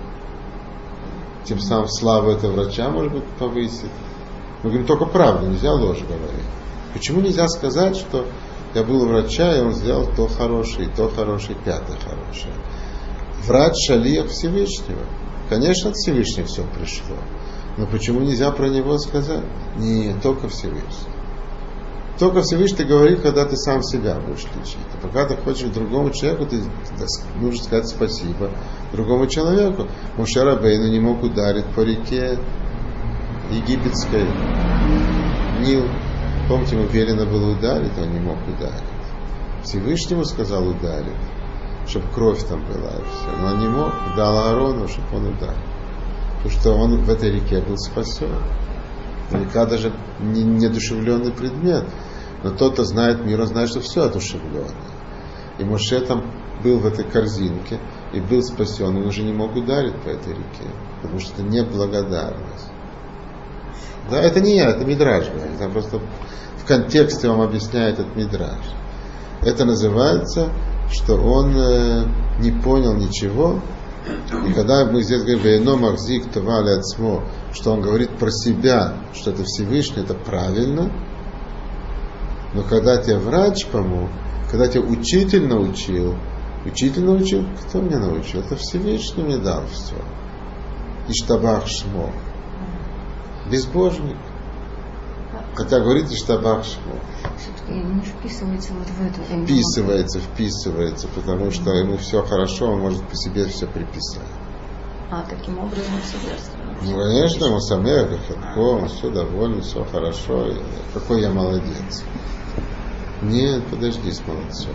Тем самым славу этого врача, может быть, повысит. Мы говорим только правду, нельзя ложь говорить. Почему нельзя сказать, что я был у врача, и он сделал то хорошее, и то хорошее, и пятое хорошее? Врач шалиах Всевышнего. Конечно, от Всевышнего все пришло. Но почему нельзя про него сказать? Не, только Всевышний. Только Всевышний говорит, когда ты сам себя будешь лечить. А пока ты хочешь другому человеку, ты нужно сказать спасибо другому человеку. Моше Рабейну не мог ударить по реке египетской. Нил. Помните, ему велено было ударить, он не мог ударить. Всевышнему сказал ударить, чтобы кровь там была и все. Но он не мог, дал Аарону, чтобы он ударил. Потому что он в этой реке был спасен. Река даже не неодушевленный предмет. Но тот, кто знает мир, он знает, что все одушевленное. И Моше там был в этой корзинке и был спасен. Он уже не мог ударить по этой реке, потому что это неблагодарность. Да, это не я, это Мидраш говорит. Я просто в контексте вам объясняю этот Мидраш. Это называется, что он э, не понял ничего. И когда мы здесь говорим «Вейно махзик това леацмо», что он говорит про себя, что это Всевышний, это правильно. Но когда тебе врач помог, когда тебя учитель научил, учитель научил, кто меня научил? Это Всевышний мне дал все. Иштабах шмо. Безбожник. Хотя говорит Иштабах шмо. Все-таки не вписывается вот в эту. Вписывается, вписывается, потому что ему все хорошо, он может по себе все приписать. А, таким образом все. Ну, конечно, ему самех, он все доволен, все хорошо. Какой я молодец. Нет, подожди с молодцом.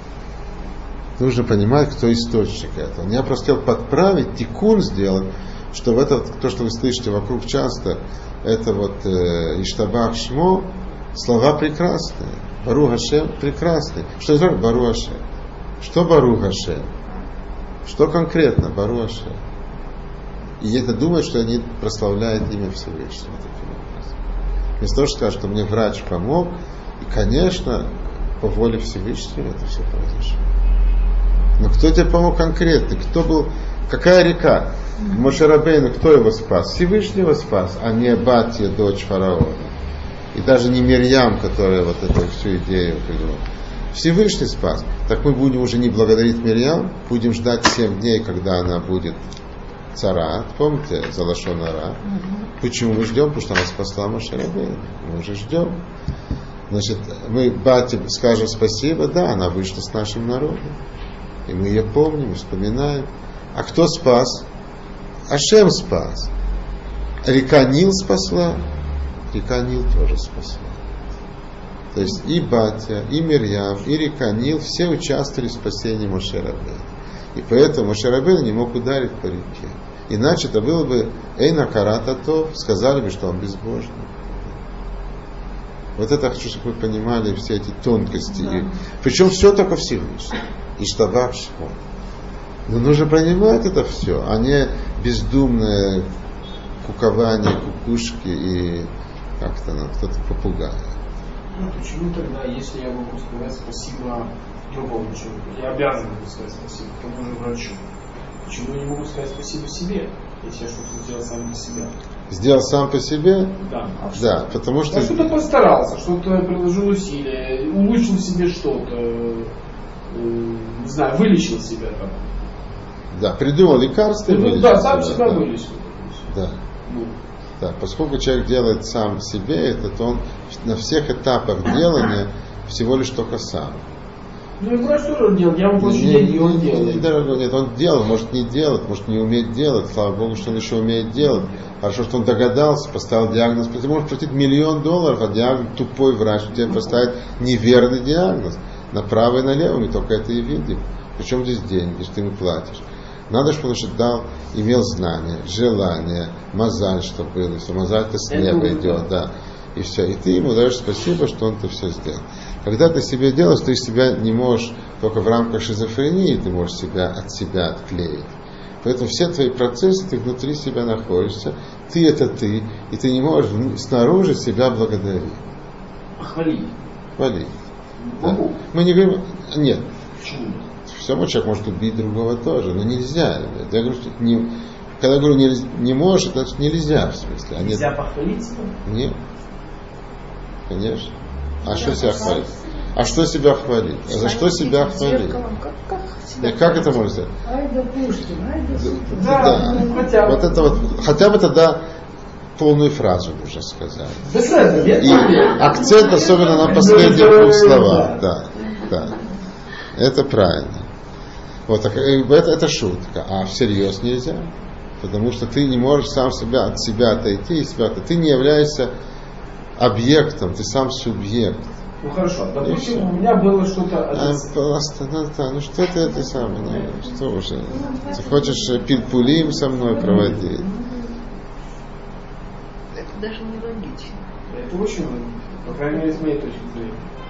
Нужно понимать, кто источник этого. Я просто хотел подправить, тикун сделать, что в это, то, что вы слышите вокруг часто, это вот э, Иштабах Шмо, слова прекрасные. Барух Ашем прекрасный. Что это значит Барух Ашем? Что Барух Ашем? Что конкретно Барух Ашем? И это думают, что они прославляют имя Всевышнего таким образом. Вместо того, чтобы сказать, что мне врач помог, и, конечно, по воле Всевышнего это все произошло. Но кто тебе помог конкретно? Кто был? Какая река? Моше Рабейну, кто его спас? Всевышний его спас, а не Батья, дочь фараона. И даже не Мирьям, которая вот эту всю идею придумала. Всевышний спас. Так мы будем уже не благодарить Мирьям, будем ждать семь дней, когда она будет царат. Помните, за лашон ара? Почему мы ждем? Потому что она спасла Моше Рабейну. Мы уже ждем. Значит, мы Бате скажем спасибо, да, она вышла с нашим народом. И мы ее помним, вспоминаем. А кто спас? Ашем спас. Река Нил спасла. Река Нил тоже спасла. То есть и Батя, и Мирьям, и река Нил все участвовали в спасении Моше Рабейну. И поэтому Моше Рабейну не мог ударить по реке. Иначе это было бы Эйна Карататов, сказали бы, что он безбожный. Вот это хочу, чтобы вы понимали все эти тонкости. Да. Причем все только Всевышний. Иштабах Шмо. Но нужно понимать это все, а не бездумное кукование кукушки и как-то нам кто-то попугает. Ну, почему тогда, если я могу сказать спасибо другому человеку, я обязан буду сказать спасибо тому же врачу, почему я не могу сказать спасибо себе, если я что-то сделал сам для себя? Сделал сам по себе? Да. А да, что? потому что... Я что-то постарался, что-то приложил усилия, улучшил себе что-то, э, не знаю, вылечил себя там. Да, придумал лекарство и Ну, вылечил да, сам себя, себя да. вылечил. Да. Ну, Да, поскольку человек делает сам себе это, то он на всех этапах делания всего лишь только сам. ну и врач тоже он делает, я ему плачу Не- деньги, и он не- не, делает. дорогой, нет, он делал, может не делать, может не умеет делать. Слава Богу, что он еще умеет делать. Хорошо, что он догадался, поставил диагноз. Ты можешь платить миллион долларов, а диагноз тупой врач тебе поставит неверный диагноз. Направо и налево, мы только это и видим. Причем здесь деньги, что ты ему платишь. Надо, чтобы он что дал, имел знания, желание, мозаль, чтобы было, все, мозаль-то с неба идет, да. И все. И ты ему даешь спасибо, что он это все сделал. Когда ты себе делаешь, ты себя не можешь, только в рамках шизофрении ты можешь себя от себя отклеить. Поэтому все твои процессы, ты внутри себя находишься, ты это ты, и ты не можешь снаружи себя благодарить. Хвалить. Хвалить. Да. Могу. Мы не говорим, нет, Почему? все равно человек может убить другого тоже, но нельзя. Я говорю, что не, когда я говорю не, не можешь, это значит нельзя, в смысле. А нет, Нельзя похвалиться? нет. Конечно. А что себя хвалить? А что себя хвалить? А за что себя хвалить? Как, как И себя как это можно сделать? Ай да Пушкин, ай да Сутин. Да, ну, хотя бы. Вот это вот, хотя бы тогда полную фразу нужно сказать. Без разницы, нет И проблем. акцент особенно на последних двух словах. Да, да. Это правильно. Вот так, это, это шутка. А всерьез нельзя. Потому что ты не можешь сам себя от себя отойти, из себя. Ты не являешься объектом, ты сам субъект. Ну хорошо, допустим, у меня было что-то... А, просто, ну, да, ну что ты это самое, ну, что уже, ты хочешь пильпулим со мной проводить? Это даже не логично. Это очень логично, по крайней мере, с моей точки зрения.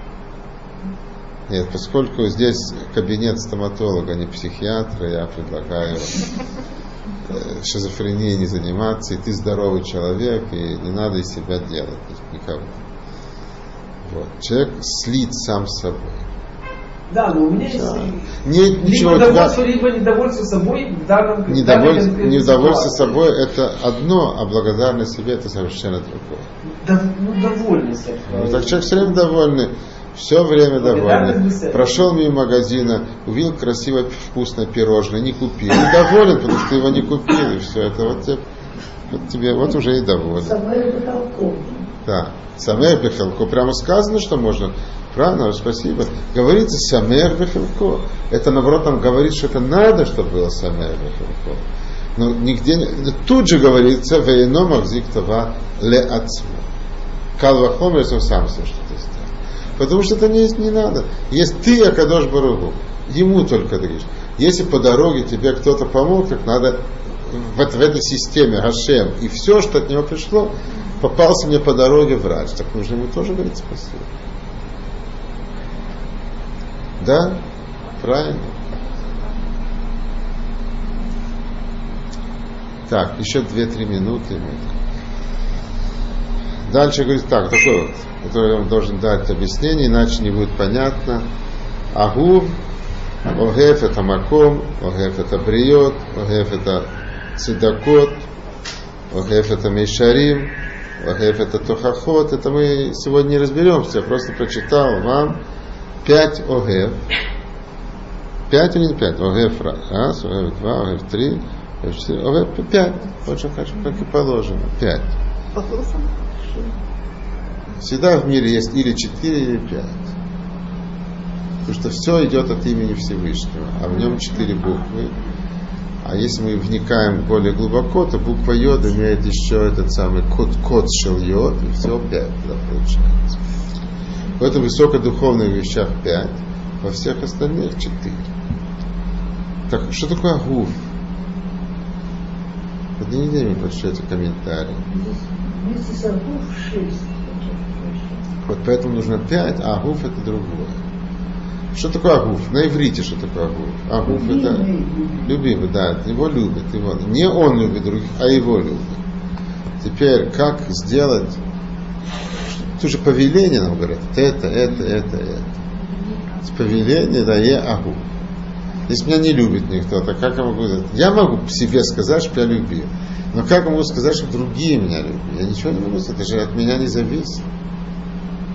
Нет, поскольку здесь кабинет стоматолога, а не психиатра, я предлагаю э, шизофренией не заниматься, и ты здоровый человек, и не надо из себя делать никого. Вот. Человек слит сам с собой. Да, но у меня есть Да. Нет, ничего, либо тебя- довольство, либо недовольство собой в данном в данной Недовольство, конкретной недовольство ситуации. собой это одно, а благодарность себе это совершенно другое. Да, ну, довольность. я бы Ну, сказал. так человек все время довольный, все время Благодарность довольный. без этого. Прошел мимо магазина, увидел красивое вкусное пирожное, не купил. Недоволен, потому что ты его не купил, и все это вот тебе, вот тебе вот уже и доволен. Самая потолком. Да. Самер бехелко. Прямо сказано, что можно. Правильно, спасибо. Говорится самер бехелко. Это наоборот нам говорит, что это надо, чтобы было самер бехелко. Но нигде не... Тут же говорится вейно махзик това ле ацмо. Калвахом, если он сам себе что-то сделал. Потому что это не, не надо. Есть ты, Акадош Барух Ху, ему только ты говоришь. Если по дороге тебе кто-то помог, так надо в, в этой системе Гашем и все, что от него пришло, попался мне по дороге врач, так нужно ему тоже говорить спасибо. Да? Правильно. Так, еще две-три минуты. Дальше говорит так, такой вот, который я вам должен дать объяснение, иначе не будет понятно. Агув, огеф это маком, огеф это бриот, огеф это цидакот, огеф это мейшарим, огеф это тухахот. Это мы сегодня не разберемся, я просто прочитал вам пять огеф. Пять или не пять? Огеф раз, огеф два, огеф три, огеф четыре, огеф пять. Очень хочу, как и положено. Пять. Всегда в мире есть или четыре, или пять. Потому что все идет от имени Всевышнего, а в нем четыре буквы. А если мы вникаем более глубоко, то буква Йод имеет еще этот самый код, код шел Йод, и всего пять да, получается. В этом высокодуховных вещах пять, во всех остальных четыре. Так, что такое агуф? Один нигде не прочтете комментарии. Вместе с Агуф шесть. Вот поэтому нужно пять, а агуф это другое. Что такое агуф? На иврите что такое агуф? Агуф это любимый, да, его любит, его. Не он любит других, а его любит. Теперь, как сделать? Тут же повеление нам говорят, это, это, это, это. С повеления да е агуф. Если меня не любит никто, то как я могу сказать? Я могу себе сказать, что я любил. Но как я могу сказать, что другие меня любят? Я ничего не могу сказать, это же от меня не зависит.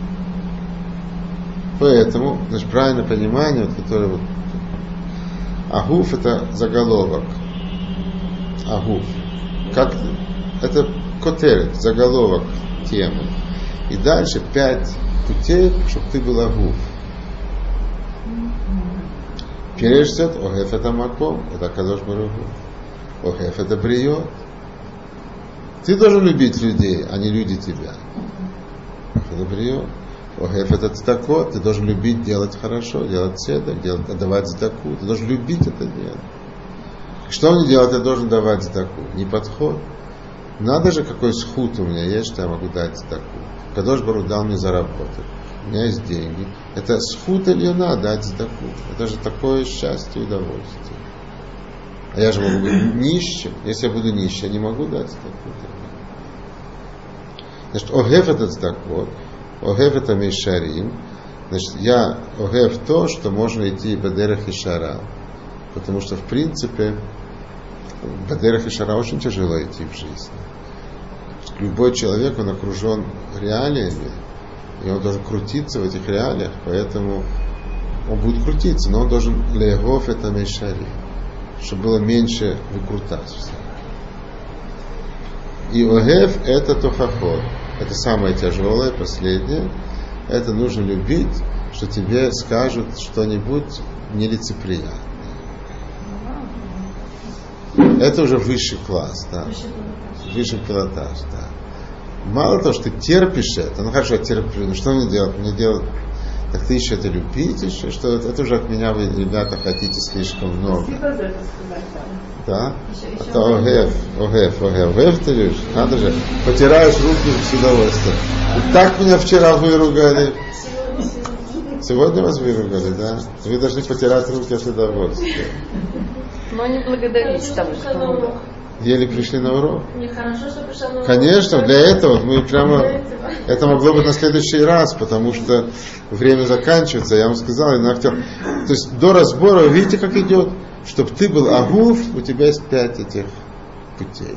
Поэтому, значит, правильное понимание, вот, которое вот Агуф это заголовок. Агуф. Как это котель, заголовок темы. И дальше пять путей, чтобы ты был агуф. Прежде всего, огеф это маком, это кадош барух ху. Огеф это бриот. Ты должен любить людей, а не люди тебя. Это бриот. Огеф это цдакот, ты должен любить делать хорошо, делать седок, делать, отдавать цдаку. Ты должен любить это делать. Что мне делать? Я должен давать цдаку. Не подход. Надо же, какой схут у меня есть, что я могу дать цдаку. Кадош барух дал мне заработать. У меня есть деньги. Это схут ильюна дать цдаку. Это же такое счастье и удовольствие. А я же могу быть нищим. Если я буду нищим, я не могу дать цдаку. Значит, огеф это цдакот. Огеф это мишарим. Значит, я огеф то, что можно идти бадерах и шара. Потому что, в принципе, бадерах и шара очень тяжело идти в жизни. Любой человек, он окружен реалиями, и он должен крутиться в этих реалиях, поэтому он будет крутиться, но он должен легов это мишарим, чтобы было меньше выкрутасов. И огеф это тохахот. Это самое тяжелое, последнее. Это нужно любить, что тебе скажут что-нибудь нелицеприятное. Это уже высший класс, да? Высший пилотаж, да. Мало того, что ты терпишь это, ну хорошо, я терплю, ну что мне делать? Мне делать, так ты еще это любить еще, что это, это уже от меня вы, ребята, хотите слишком много. Да? Это огеф, огеф, огеф, огеф ты любишь? Надо же, потираешь руки с удовольствием. И так меня вчера выругали. Сегодня вас выругали, да? Вы должны потирать руки с удовольствием. Но не благодарить того, что еле пришли на урок. Нехорошо, что пришла на урок. Конечно, для этого мы прямо... Это могло быть на следующий раз, потому что время заканчивается. Я вам сказал, и актер. То есть до разбора, видите, как идет? Чтобы ты был агуф, у тебя есть пять этих путей.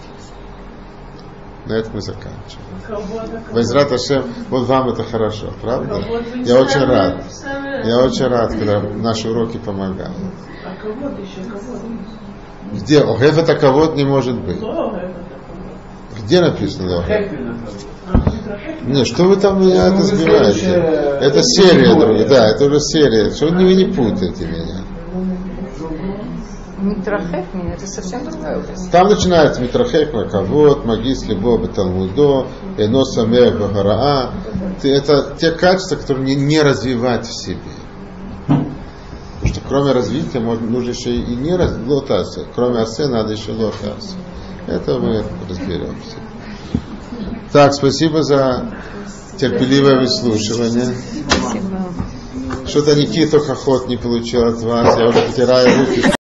На этом мы заканчиваем. Вайзрат Ашем, вот вам это хорошо, правда? Я очень рад. Я очень рад, когда наши уроки помогают. А кого-то еще, кого-то. Где? Огеф это кого-то не может быть. Где написано Огеф? Не, что вы там меня это сбиваете? Это серия, друг, да, это уже серия. Что вы не путаете меня? Митрахек, это совсем другая область. Там начинается Митрахек, Макавод, Магис, Либо, Талмудо, Эно, Самех, Багараа. Это те качества, которые не, не развивать в себе. Потому что кроме развития нужно еще и не развивать лотаса. Кроме асе надо еще лотаса. Это мы разберемся. Так, спасибо за терпеливое выслушивание. Спасибо. Что-то Никита Хохот не получил от вас. Я уже потираю руки.